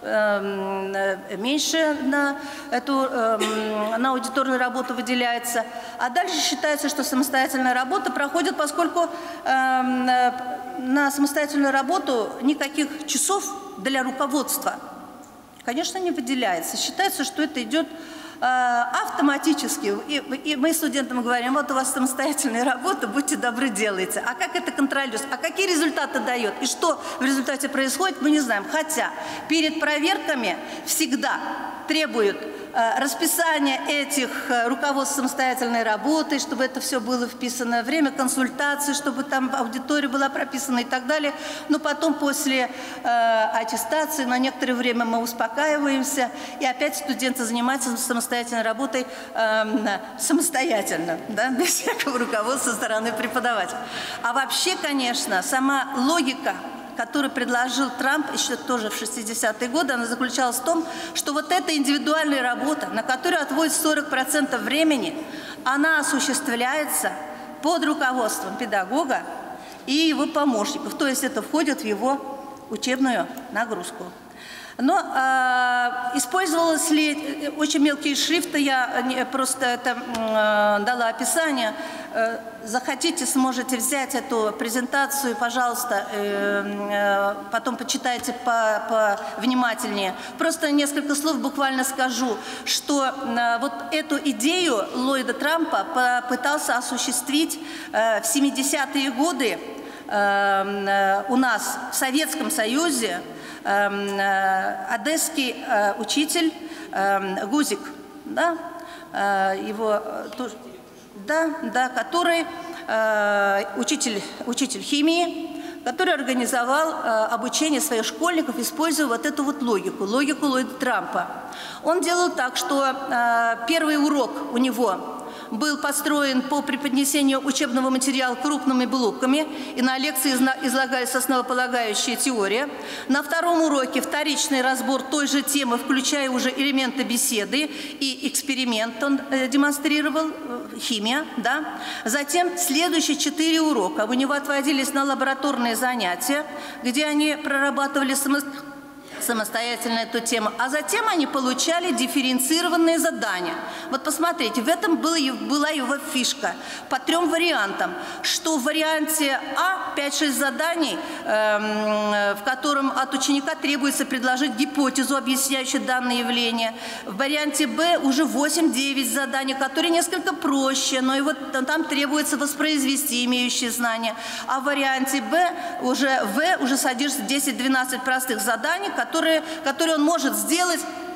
э, меньше на эту э, на аудиторную работу выделяется. А дальше считается, что самостоятельная работа проходит, поскольку э, на самостоятельную работу никаких часов для руководства, конечно, не выделяется. Считается, что это идет автоматически. И, и мы студентам говорим: вот у вас самостоятельная работа, будьте добры, делайте. А как это контролируется? А какие результаты дает? И что в результате происходит, мы не знаем. Хотя перед проверками всегда требуют э, расписания этих э, руководств самостоятельной работы, чтобы это все было вписано, время консультаций, чтобы там аудитория была прописана и так далее. Но потом после э, аттестации на некоторое время мы успокаиваемся, и опять студенты занимаются самостоятельной работой э, самостоятельно, да, без всякого руководства со стороны преподавателя. А вообще, конечно, сама логика, который предложил Трамп еще тоже в шестидесятые годы, она заключалась в том, что вот эта индивидуальная работа, на которую отводится сорок процентов времени, она осуществляется под руководством педагога и его помощников. То есть это входит в его учебную нагрузку. Но э, использовалось ли очень мелкие шрифты, я не, просто это э, дала описание. Э, захотите, сможете взять эту презентацию, пожалуйста, э, э, потом почитайте по, по внимательнее. Просто несколько слов буквально скажу, что э, вот эту идею Ллойда Трампа попытался осуществить э, в семидесятые годы э, э, у нас в Советском Союзе одесский э, учитель э, Гузик, да, э, его тоже, да, да, который э, учитель, учитель химии, который организовал э, обучение своих школьников, используя вот эту вот логику, логику Ллойда Трампа. Он делал так, что э, первый урок у него был построен по преподнесению учебного материала крупными блоками, и на лекции излагались основополагающие теории. На втором уроке вторичный разбор той же темы, включая уже элементы беседы, и эксперимент он э, демонстрировал, э, химия, да. Затем следующие четыре урока у него отводились на лабораторные занятия, где они прорабатывали самостоятельно самостоятельно эту тему, а затем они получали дифференцированные задания. Вот посмотрите, в этом была его фишка по трем вариантам, что в варианте А пять-шесть заданий, э, в котором от ученика требуется предложить гипотезу, объясняющую данное явление. В варианте Б уже восемь-девять заданий, которые несколько проще, но и вот там требуется воспроизвести имеющие знания. А в варианте Б уже В уже содержится десять-двенадцать простых заданий, которые, которые он может сделать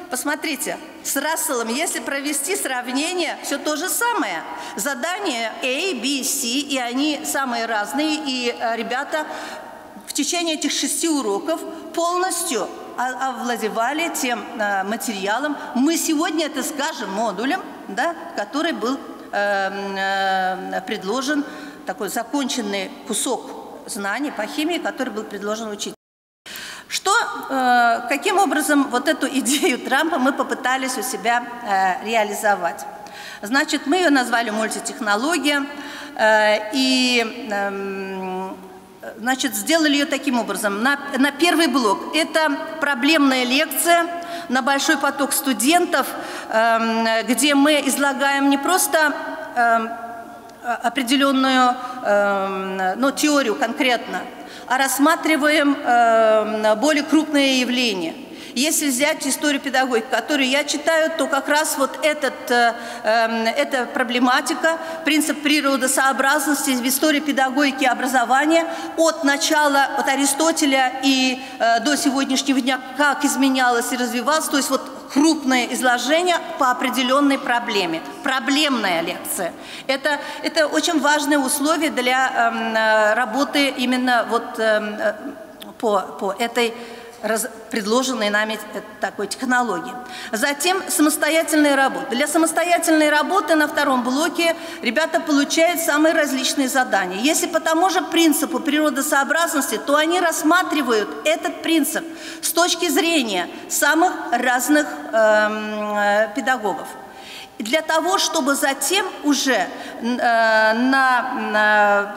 посмотрите, с Расселом, если провести сравнение, все то же самое. Задания A, B, C, и они самые разные, и ребята в течение этих шести уроков полностью овладевали тем материалом. Мы сегодня это скажем модулем, да, который был э, предложен, такой законченный кусок знаний по химии, который был предложен учителем. Что, э, каким образом вот эту идею Трампа мы попытались у себя э, реализовать? Значит, мы ее назвали мультитехнология, э, и э, значит, сделали ее таким образом. На, на первый блок это проблемная лекция на большой поток студентов, э, где мы излагаем не просто э, определенную э, ну, теорию конкретно, а рассматриваем э, более крупные явления. Если взять историю педагогики, которую я читаю, то как раз вот этот, э, э, эта проблематика, принцип природосообразности в истории педагогики и образования от начала, от Аристотеля и э, до сегодняшнего дня, как изменялось и развивалось, то есть вот крупное изложение по определенной проблеме. Проблемная лекция. Это, это очень важное условие для э, работы именно вот, э, по, по этой раз, предложенной нами такой технологии. Затем самостоятельная работа. Для самостоятельной работы на втором блоке ребята получают самые различные задания. Если по тому же принципу природосообразности, то они рассматривают этот принцип с точки зрения самых разных э, педагогов. Для того, чтобы затем уже э, на, на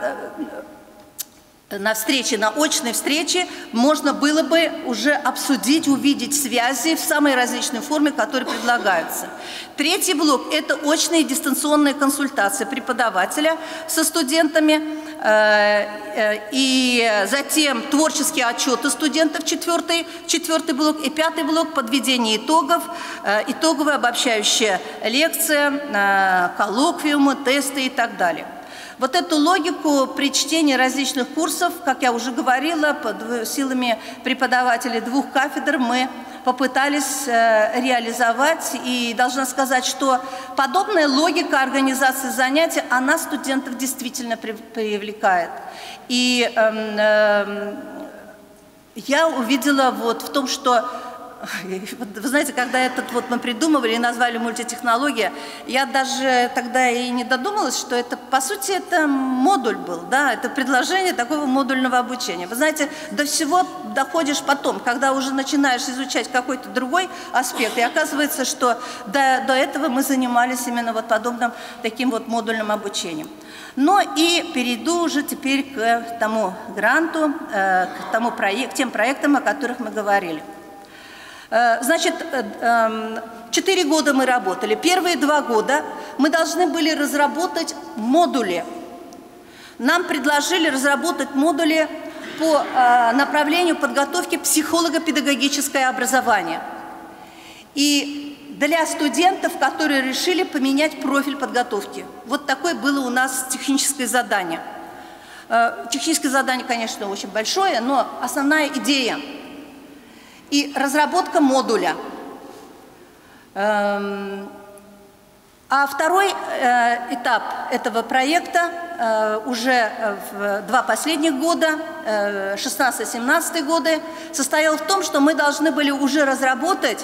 на встрече, на очной встрече можно было бы уже обсудить, увидеть связи в самой различной форме, которые предлагаются. Третий блок – это очные дистанционные консультации преподавателя со студентами, и затем творческие отчеты студентов, четвертый, четвертый блок, и пятый блок – подведение итогов, итоговая обобщающая лекция, коллоквиумы, тесты и так далее. Вот эту логику при чтении различных курсов, как я уже говорила, под силами преподавателей двух кафедр мы попытались реализовать. И должна сказать, что подобная логика организации занятий, она студентов действительно привлекает. И э, э, я увидела вот в том, что... Вы знаете, когда этот вот мы придумывали и назвали мультитехнология, я даже тогда и не додумалась, что это, по сути, это модуль был, да, это предложение такого модульного обучения. Вы знаете, до всего доходишь потом, когда уже начинаешь изучать какой-то другой аспект, и оказывается, что до, до этого мы занимались именно вот подобным таким вот модульным обучением. Но и перейду уже теперь к тому гранту, к тому проект, тем проектам, о которых мы говорили. Значит, четыре года мы работали. Первые два года мы должны были разработать модули. Нам предложили разработать модули по направлению подготовки психолого-педагогическое образование. И для студентов, которые решили поменять профиль подготовки. Вот такое было у нас техническое задание. Техническое задание, конечно, очень большое, но основная идея и разработка модуля. А второй этап этого проекта уже в два последних года, шестнадцатый-семнадцатый годы, состоял в том, что мы должны были уже разработать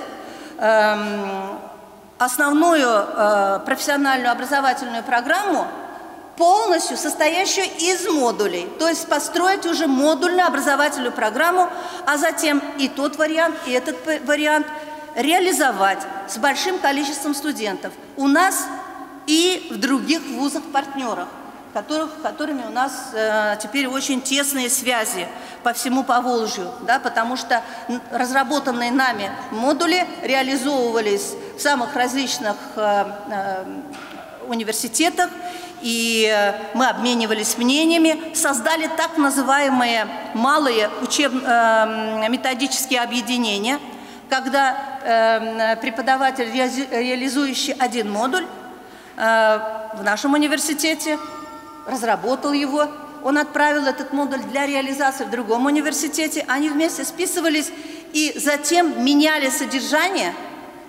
основную профессиональную образовательную программу, полностью состоящую из модулей, то есть построить уже модульную образовательную программу, а затем и тот вариант, и этот вариант реализовать с большим количеством студентов у нас и в других вузах-партнерах, которых, которыми у нас э, теперь очень тесные связи по всему Поволжью, да, потому что разработанные нами модули реализовывались в самых различных э, э, университетах, и мы обменивались мнениями, создали так называемые малые учебно-методические объединения, когда преподаватель, реализующий один модуль в нашем университете, разработал его, он отправил этот модуль для реализации в другом университете, они вместе списывались и затем меняли содержание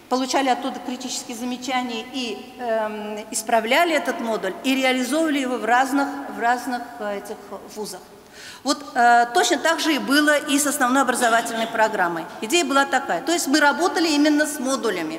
получали оттуда критические замечания и э, исправляли этот модуль, и реализовывали его в разных, в разных э, этих вузах. Вот э, точно так же и было и с основной образовательной программой. Идея была такая. То есть мы работали именно с модулями.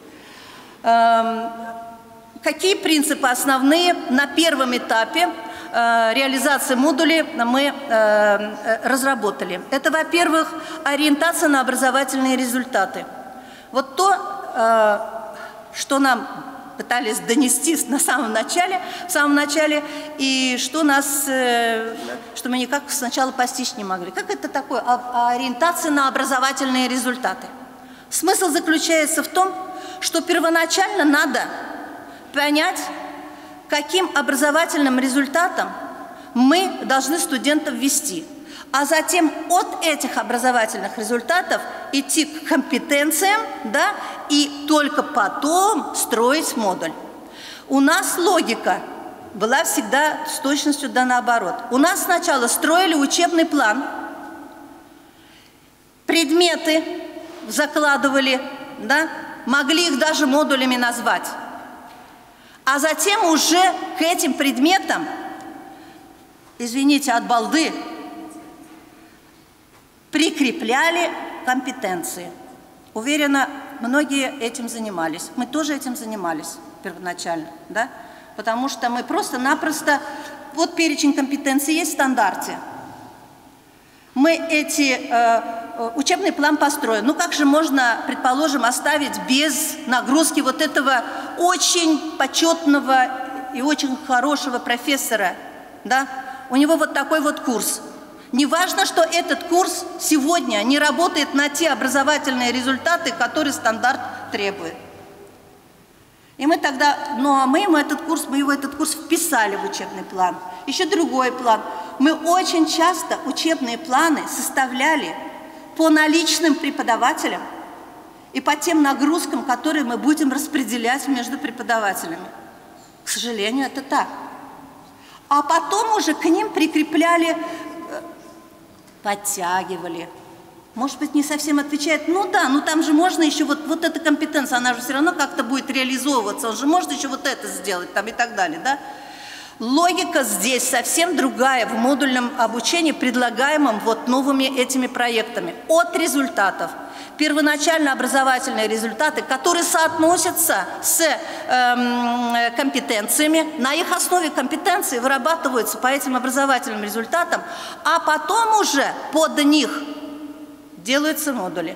Э, какие принципы основные на первом этапе э, реализации модулей мы э, разработали? Это, во-первых, ориентация на образовательные результаты. Вот то, э, что нам пытались донести на самом начале, в самом начале, и что нас, э, что мы никак сначала постичь не могли. Как это такое? А, ориентация на образовательные результаты. Смысл заключается в том, что первоначально надо понять, каким образовательным результатом мы должны студентов вести, а затем от этих образовательных результатов идти к компетенциям, да, и только потом строить модуль. У нас логика была всегда с точностью да наоборот. У нас сначала строили учебный план, предметы закладывали, да, могли их даже модулями назвать, а затем уже к этим предметам, извините, от балды, прикрепляли компетенции. Уверена, многие этим занимались. Мы тоже этим занимались первоначально, да? Потому что мы просто-напросто... Вот перечень компетенций есть в стандарте. Мы эти... Э, учебный план построим. Ну как же можно, предположим, оставить без нагрузки вот этого очень почетного и очень хорошего профессора, да? У него вот такой вот курс. Не важно, что этот курс сегодня не работает на те образовательные результаты, которые стандарт требует. И мы тогда, ну а мы ему этот курс, мы его этот курс вписали в учебный план. Еще другой план. Мы очень часто учебные планы составляли по наличным преподавателям и по тем нагрузкам, которые мы будем распределять между преподавателями. К сожалению, это так. А потом уже к ним прикрепляли... подтягивали. Может быть, не совсем отвечает, ну да, ну там же можно еще вот, вот эта компетенция, она же все равно как-то будет реализовываться, он же может еще вот это сделать, там и так далее, да? Логика здесь совсем другая в модульном обучении, предлагаемом вот новыми этими проектами. От результатов. Первоначально образовательные результаты, которые соотносятся с эм, компетенциями, на их основе компетенции вырабатываются по этим образовательным результатам, а потом уже под них делаются модули.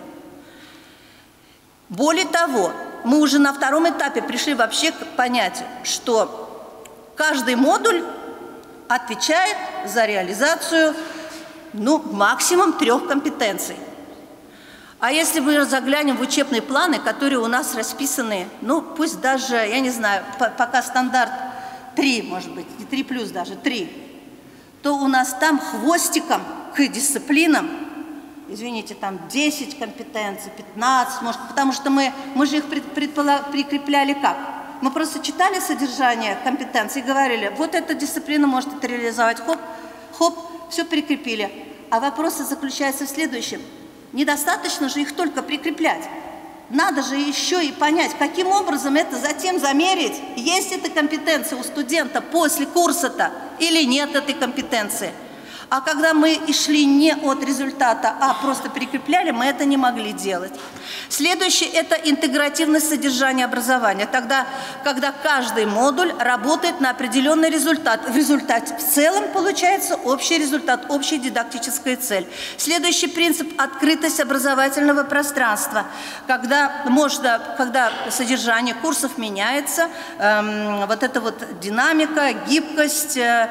Более того, мы уже на втором этапе пришли вообще к понятию, что каждый модуль отвечает за реализацию, ну, максимум трех компетенций. А если мы заглянем в учебные планы, которые у нас расписаны, ну, пусть даже, я не знаю, по пока стандарт три, может быть, не три плюс даже, три, то у нас там хвостиком к дисциплинам, извините, там десять компетенций, пятнадцать, может, потому что мы, мы же их прикрепляли как? Мы просто читали содержание компетенций и говорили, вот эта дисциплина может это реализовать, хоп, хоп, все прикрепили. А вопрос заключается в следующем. Недостаточно же их только прикреплять. Надо же еще и понять, каким образом это затем замерить, есть эта компетенция у студента после курса-то или нет этой компетенции. А когда мы и шли не от результата, а просто прикрепляли, мы это не могли делать. Следующее – это интегративность содержания образования. Тогда, когда каждый модуль работает на определенный результат. В результате в целом получается общий результат, общая дидактическая цель. Следующий принцип – открытость образовательного пространства. Когда, можно, когда содержание курсов меняется, эм, вот эта вот динамика, гибкость, э,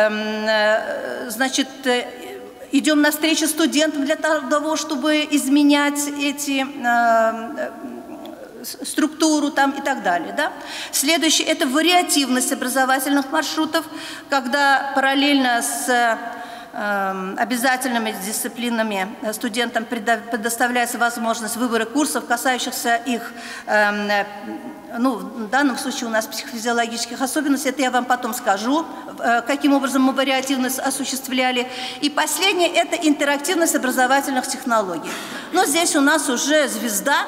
э, значит, идем навстречу студентам для того, чтобы изменять эти э, структуру там и так далее. Да? Следующее – это вариативность образовательных маршрутов, когда параллельно с э, обязательными дисциплинами студентам предоставляется возможность выбора курсов, касающихся их, э, ну, в данном случае у нас психофизиологических особенностей, это я вам потом скажу, каким образом мы вариативность осуществляли. И последнее – это интерактивность образовательных технологий. Но здесь у нас уже звезда,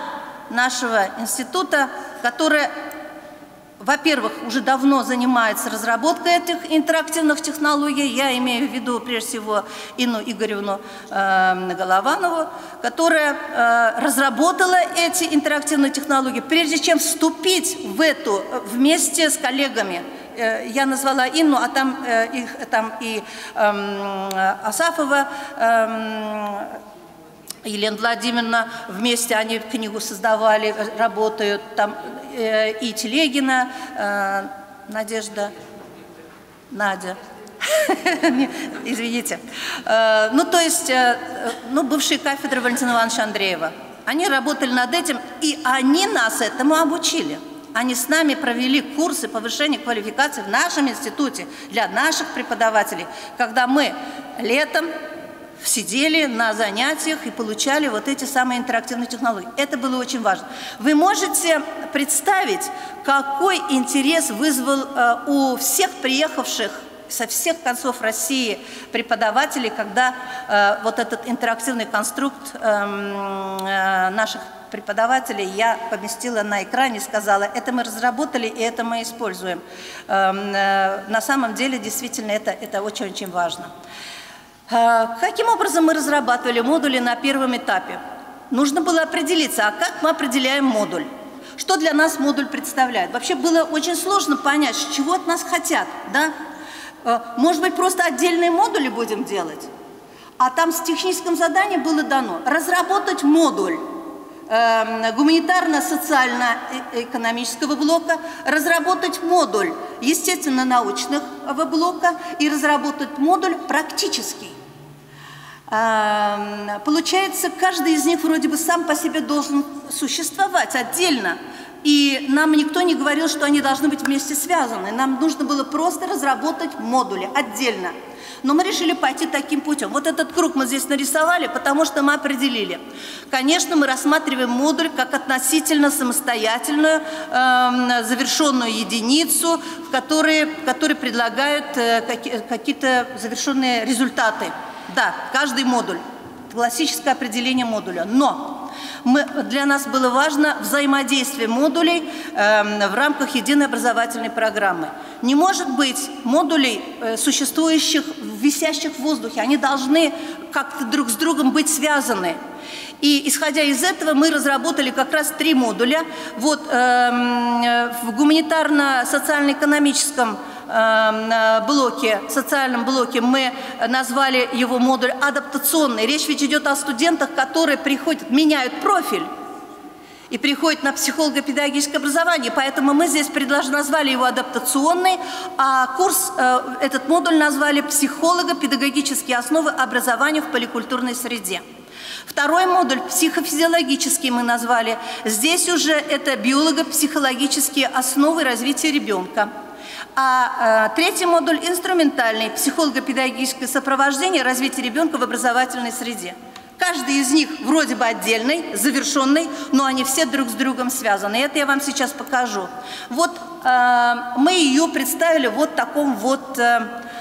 нашего института, которая, во-первых, уже давно занимается разработкой этих интерактивных технологий. Я имею в виду, прежде всего, Инну Игоревну э, Голованову, которая э, разработала эти интерактивные технологии, прежде чем вступить в эту вместе с коллегами. Э, я назвала Инну, а там, э, их, там и э, Асафова, э, Елена Владимировна, вместе они книгу создавали, работают, там э, и Телегина, э, Надежда, Надя, извините. Э, ну, то есть, э, ну, бывшие кафедры Валентина Ивановича Андреева. Они работали над этим, и они нас этому обучили. Они с нами провели курсы повышения квалификации в нашем институте для наших преподавателей, когда мы летом сидели на занятиях и получали вот эти самые интерактивные технологии. Это было очень важно. Вы можете представить, какой интерес вызвал э, у всех приехавших со всех концов России преподавателей, когда э, вот этот интерактивный конструкт э, э, наших преподавателей я поместила на экране и сказала, это мы разработали и это мы используем. Э, э, на самом деле, действительно, это, это очень-очень важно. Каким образом мы разрабатывали модули на первом этапе? Нужно было определиться, а как мы определяем модуль? Что для нас модуль представляет? Вообще было очень сложно понять, чего от нас хотят. Да? Может быть, просто отдельные модули будем делать? А там в техническом задании было дано разработать модуль э, гуманитарно-социально-экономического блока, разработать модуль естественно-научного блока и разработать модуль практический. Получается, каждый из них вроде бы сам по себе должен существовать отдельно. И нам никто не говорил, что они должны быть вместе связаны. Нам нужно было просто разработать модули отдельно. Но мы решили пойти таким путем. Вот этот круг мы здесь нарисовали, потому что мы определили. Конечно, мы рассматриваем модуль как относительно самостоятельную, э, завершенную единицу, в которой, в которой предлагают э, какие-то завершенные результаты. Да, каждый модуль. Классическое определение модуля. Но мы, для нас было важно взаимодействие модулей э, в рамках единой образовательной программы. Не может быть модулей, э, существующих, висящих в воздухе. Они должны как-то друг с другом быть связаны. И исходя из этого мы разработали как раз три модуля. Вот э, в гуманитарно-социально-экономическом блоке, социальном блоке мы назвали его модуль адаптационный. Речь ведь идет о студентах, которые приходят, меняют профиль и приходят на психолого-педагогическое образование. Поэтому мы здесь назвали его адаптационный, а курс, этот модуль назвали «Психолого-педагогические основы образования в поликультурной среде». Второй модуль психофизиологический мы назвали. Здесь уже это биолого-психологические основы развития ребенка. А э, третий модуль инструментальный, психолого-педагогическое сопровождение развития ребенка в образовательной среде. Каждый из них вроде бы отдельный, завершенный, но они все друг с другом связаны. И это я вам сейчас покажу. Вот э, мы ее представили вот в таком вот, э,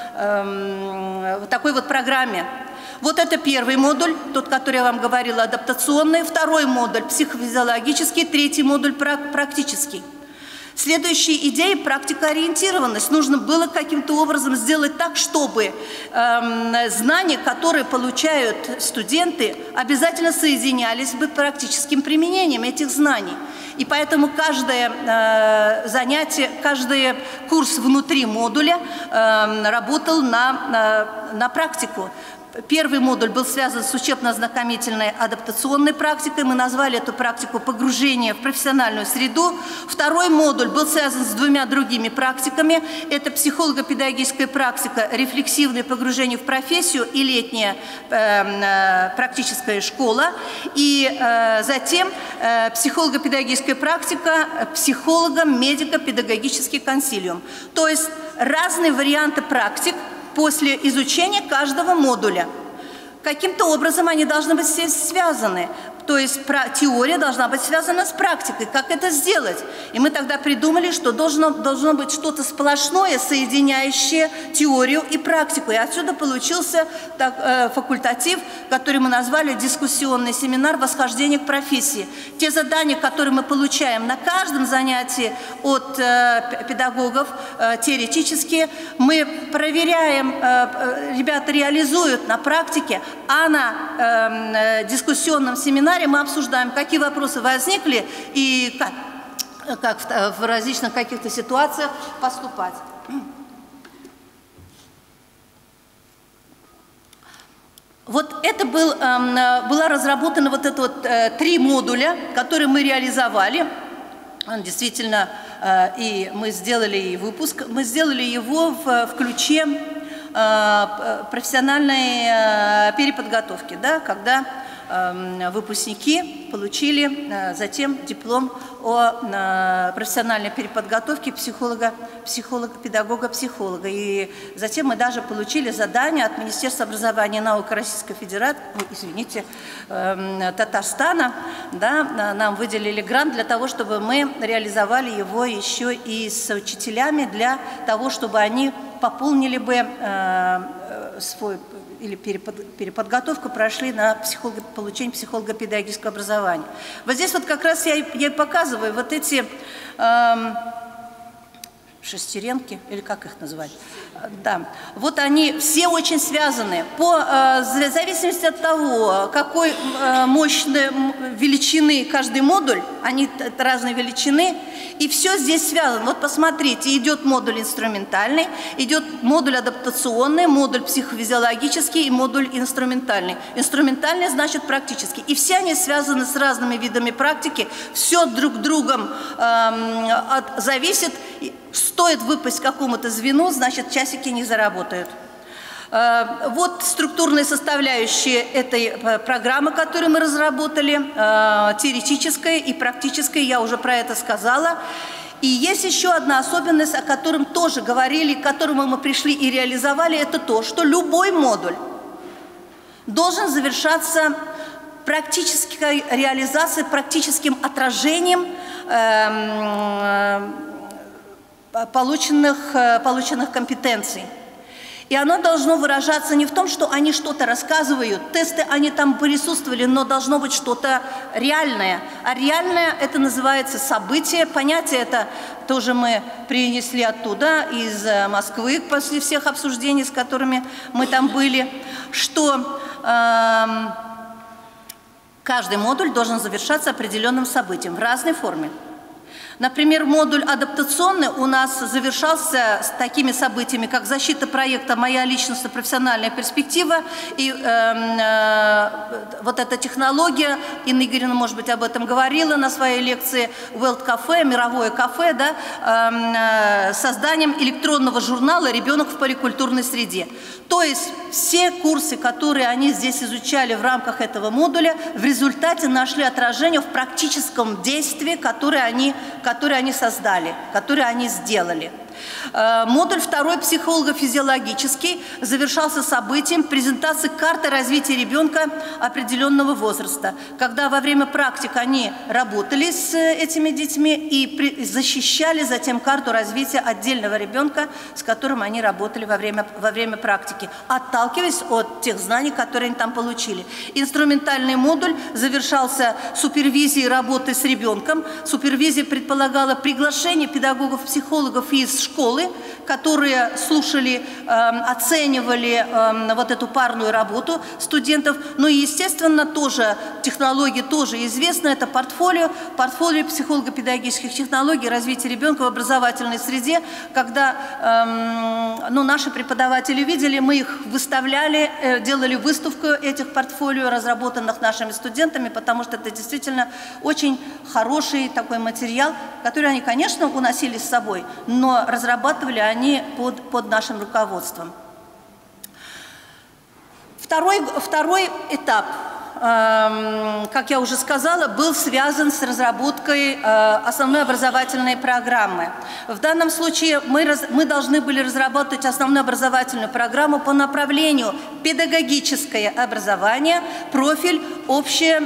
э, вот такой вот программе. Вот это первый модуль, тот, который я вам говорила, адаптационный. Второй модуль психофизиологический, третий модуль практический. Следующая идея – практикоориентированность. Нужно было каким-то образом сделать так, чтобы э, знания, которые получают студенты, обязательно соединялись бы практическим применением этих знаний. И поэтому каждое э, занятие, каждый курс внутри модуля э, работал на, на, на практику. Первый модуль был связан с учебно-ознакомительной адаптационной практикой. Мы назвали эту практику «Погружение в профессиональную среду». Второй модуль был связан с двумя другими практиками. Это психолого-педагогическая практика «Рефлексивное погружение в профессию» и летняя э, практическая школа. И э, затем э, психолого-педагогическая практика «Психолого-медико-педагогический консилиум». То есть разные варианты практик после изучения каждого модуля. Каким-то образом они должны быть все связаны. То есть теория должна быть связана с практикой. Как это сделать? И мы тогда придумали, что должно, должно быть что-то сплошное, соединяющее теорию и практику. И отсюда получился так, э, факультатив, который мы назвали «Дискуссионный семинар восхождения к профессии». Те задания, которые мы получаем на каждом занятии от э, педагогов, э, теоретические, мы проверяем, э, ребята реализуют на практике, а на э, э, дискуссионном семинаре мы обсуждаем, какие вопросы возникли и как, как в, в различных каких-то ситуациях поступать. Вот это был, э, была разработана вот это вот э, три модуля, которые мы реализовали. Действительно, э, и мы сделали и выпуск, мы сделали его в, в ключе э, профессиональной э, переподготовки, да, когда э, выпускники получили э, затем диплом о э, профессиональной переподготовке психолога, психолога, педагога, психолога. И затем мы даже получили задание от Министерства образования и науки Российской Федерации, извините, э, Татарстана, да, нам выделили грант для того, чтобы мы реализовали его еще и с учителями, для того, чтобы они пополнили бы э, свой или переподготовку, прошли на психолого, получение психолого-педагогического образования. Вот здесь вот как раз я и, я и показываю вот эти э, шестеренки, или как их называть? Да, вот они все очень связаны. По, э, в зависимости от того, какой э, мощной величины каждый модуль, они разной величины, и все здесь связано. Вот посмотрите, идет модуль инструментальный, идет модуль адаптационный, модуль психофизиологический и модуль инструментальный. Инструментальный значит практически. И все они связаны с разными видами практики, все друг другом э, от, зависит. Стоит выпасть какому-то звену, значит, часики не заработают. Вот структурные составляющие этой программы, которую мы разработали, теоретическая и практическая, я уже про это сказала. И есть еще одна особенность, о котором тоже говорили, к которому мы пришли и реализовали, это то, что любой модуль должен завершаться практической реализацией, практическим отражением Полученных, полученных компетенций. И оно должно выражаться не в том, что они что-то рассказывают, тесты они там присутствовали, но должно быть что-то реальное. А реальное – это называется событие. Понятие это тоже мы принесли оттуда, из Москвы, после всех обсуждений, с которыми мы там были, что э, каждый модуль должен завершаться определенным событием в разной форме. Например, модуль адаптационный у нас завершался с такими событиями, как защита проекта «Моя личностная профессиональная перспектива» и э, э, вот эта технология, Инна Игоревна, может быть, об этом говорила на своей лекции, World Cafe, мировое кафе, да, э, э, созданием электронного журнала «Ребенок в поликультурной среде». То есть все курсы, которые они здесь изучали в рамках этого модуля, в результате нашли отражение в практическом действии, которое они, которое они создали, которое они сделали. Модуль второй, психолого-физиологический, завершался событием презентации карты развития ребенка определенного возраста, когда во время практик они работали с этими детьми и защищали затем карту развития отдельного ребенка, с которым они работали во время, во время практики, отталкиваясь от тех знаний, которые они там получили. Инструментальный модуль завершался супервизией работы с ребенком. Супервизия предполагала приглашение педагогов-психологов из школы, которые слушали, э, оценивали э, вот эту парную работу студентов. Ну и, естественно, тоже технологии тоже известны. Это портфолио, портфолио психолого-педагогических технологий развития ребенка в образовательной среде. Когда э, ну, наши преподаватели видели, мы их выставляли, э, делали выставку этих портфолио, разработанных нашими студентами, потому что это действительно очень хороший такой материал, который они, конечно, уносили с собой, но разрабатывали они под, под нашим руководством. Второй, второй этап как я уже сказала, был связан с разработкой основной образовательной программы. В данном случае мы, мы должны были разработать основную образовательную программу по направлению педагогическое образование, профиль общее,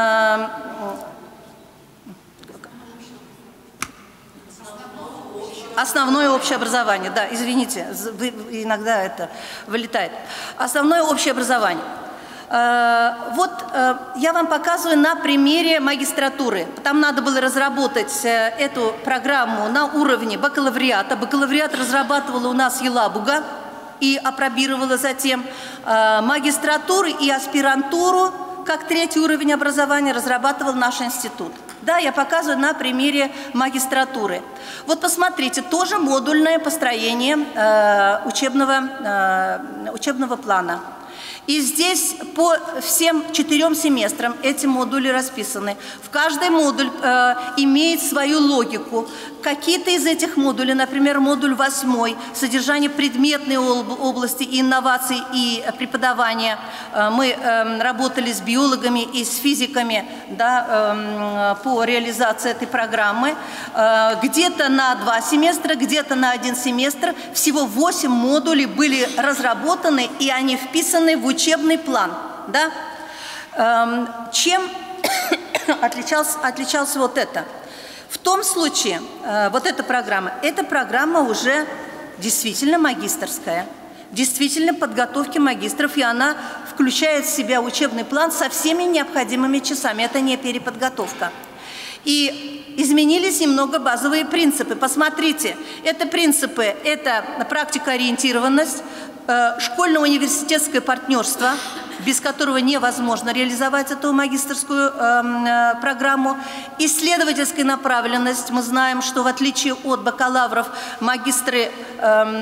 основное общее образование, да, извините, иногда это вылетает. Основное общее образование. Вот я вам показываю на примере магистратуры. Там надо было разработать эту программу на уровне бакалавриата. Бакалавриат разрабатывала у нас Елабуга и апробировала затем. Магистратуру и аспирантуру, как третий уровень образования, разрабатывал наш институт. Да, я показываю на примере магистратуры. Вот посмотрите, тоже модульное построение учебного, учебного плана. И здесь по всем четырем семестрам эти модули расписаны. В каждый модуль э, имеет свою логику. Какие-то из этих модулей, например, модуль восьмой, содержание предметной области инноваций и преподавания. Э, мы э, работали с биологами и с физиками, да, э, по реализации этой программы. Э, где-то на два семестра, где-то на один семестр. Всего восемь модулей были разработаны, и они вписаны в учебный план. Да? Эм, чем отличался, отличался вот это? В том случае, э, вот эта программа, эта программа уже действительно магистерская, действительно подготовки магистров, и она включает в себя учебный план со всеми необходимыми часами. Это не переподготовка. И изменились немного базовые принципы. Посмотрите, это принципы, это практикоориентированность, э, школьно-университетское партнерство, без которого невозможно реализовать эту магистерскую э, программу. Исследовательская направленность. Мы знаем, что в отличие от бакалавров, магистры э,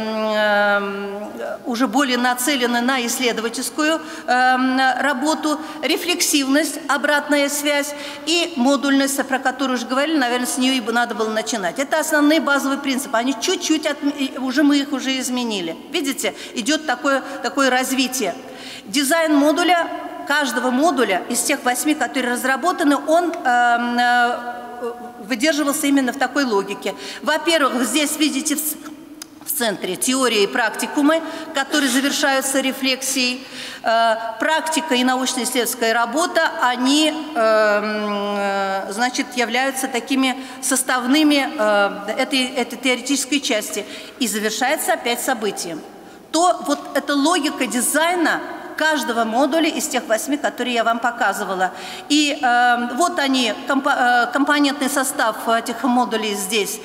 э, уже более нацелены на исследовательскую э, работу. Рефлексивность, обратная связь и модульность, про которую уже говорили, наверное, с нее и надо было начинать. Это основные базовые принципы. Они чуть-чуть, уже мы их уже изменили. Видите, идет такое, такое развитие. Дизайн модуля, каждого модуля из тех восьми, которые разработаны, он э, э, выдерживался именно в такой логике. Во-первых, здесь видите в, в центре теория и практикумы, которые завершаются рефлексией. Э, практика и научно-исследовательская работа, они э, значит, являются такими составными э, этой, этой теоретической части. И завершается опять событием. То вот эта логика дизайна каждого модуля из тех восьми, которые я вам показывала. И э, вот они, комп э, компонентный состав этих модулей здесь,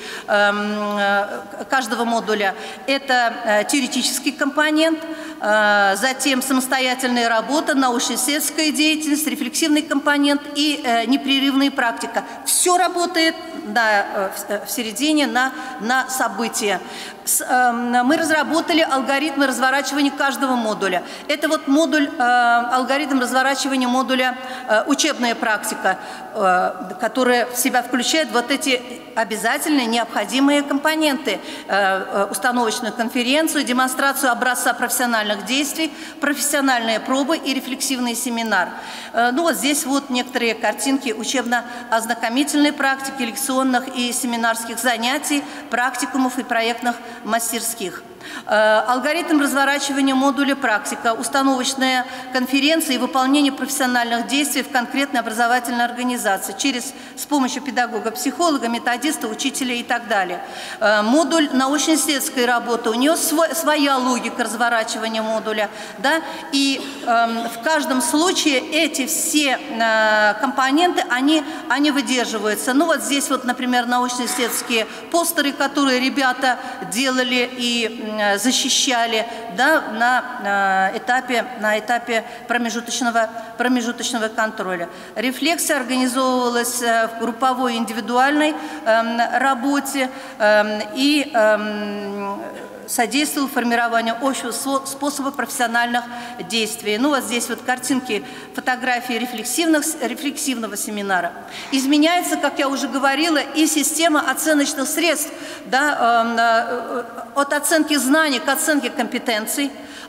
э, каждого модуля. Это э, теоретический компонент, э, затем самостоятельная работа, научно-исследовательская деятельность, рефлексивный компонент и э, непрерывная практика. Все работает да, в, в середине на, на события. С, э, мы разработали алгоритмы разворачивания каждого модуля. Это вот модуль, э, алгоритм разворачивания модуля э, учебная практика, э, которая в себя включает вот эти обязательные необходимые компоненты. Э, установочную конференцию, демонстрацию образца профессиональных действий, профессиональные пробы и рефлексивный семинар. Э, ну вот здесь вот некоторые картинки учебно-ознакомительной практики, лекционных и семинарских занятий, практикумов и проектных мастерских. Алгоритм разворачивания модуля практика, установочная конференция и выполнение профессиональных действий в конкретной образовательной организации через, с помощью педагога, психолога, методиста, учителя и так далее. Модуль научно-исследовательской работы, у нее свой, своя логика разворачивания модуля, да, и э, в каждом случае эти все э, компоненты, они, они выдерживаются. Ну вот здесь вот, например, научно-исследовательские постеры, которые ребята делали и защищали, да, на этапе, на этапе промежуточного, промежуточного контроля. Рефлексия организовывалась в групповой и индивидуальной э, работе э, и э, содействовал формированию общего способа профессиональных действий. Ну вот здесь вот картинки, фотографии рефлексивных, рефлексивного семинара. Изменяется, как я уже говорила, и система оценочных средств, да, э, э, от оценки знаний к оценке компетенций,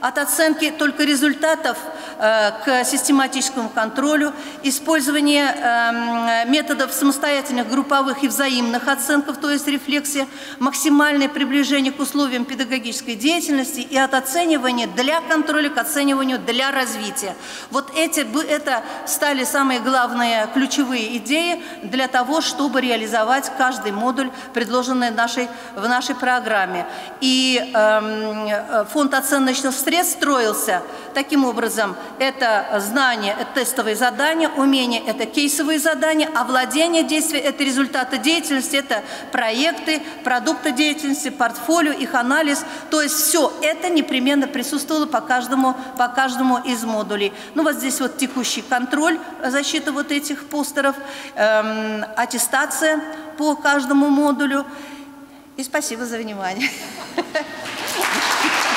от оценки только результатов э, к систематическому контролю, использование э, методов самостоятельных, групповых и взаимных оценок, то есть рефлексия, максимальное приближение к условиям педагогической деятельности и от оценивания для контроля к оцениванию для развития. Вот эти, это стали самые главные ключевые идеи для того, чтобы реализовать каждый модуль, предложенный нашей, в нашей программе. И э, фонд оценочных средств строился таким образом. Это знания, это тестовые задания, умения – это кейсовые задания, а владение действия – это результаты деятельности, это проекты, продукты деятельности, портфолио, их анализ. То есть все это непременно присутствовало по каждому, по каждому из модулей. Ну вот здесь вот текущий контроль, защита вот этих постеров, эм, аттестация по каждому модулю. И спасибо за внимание.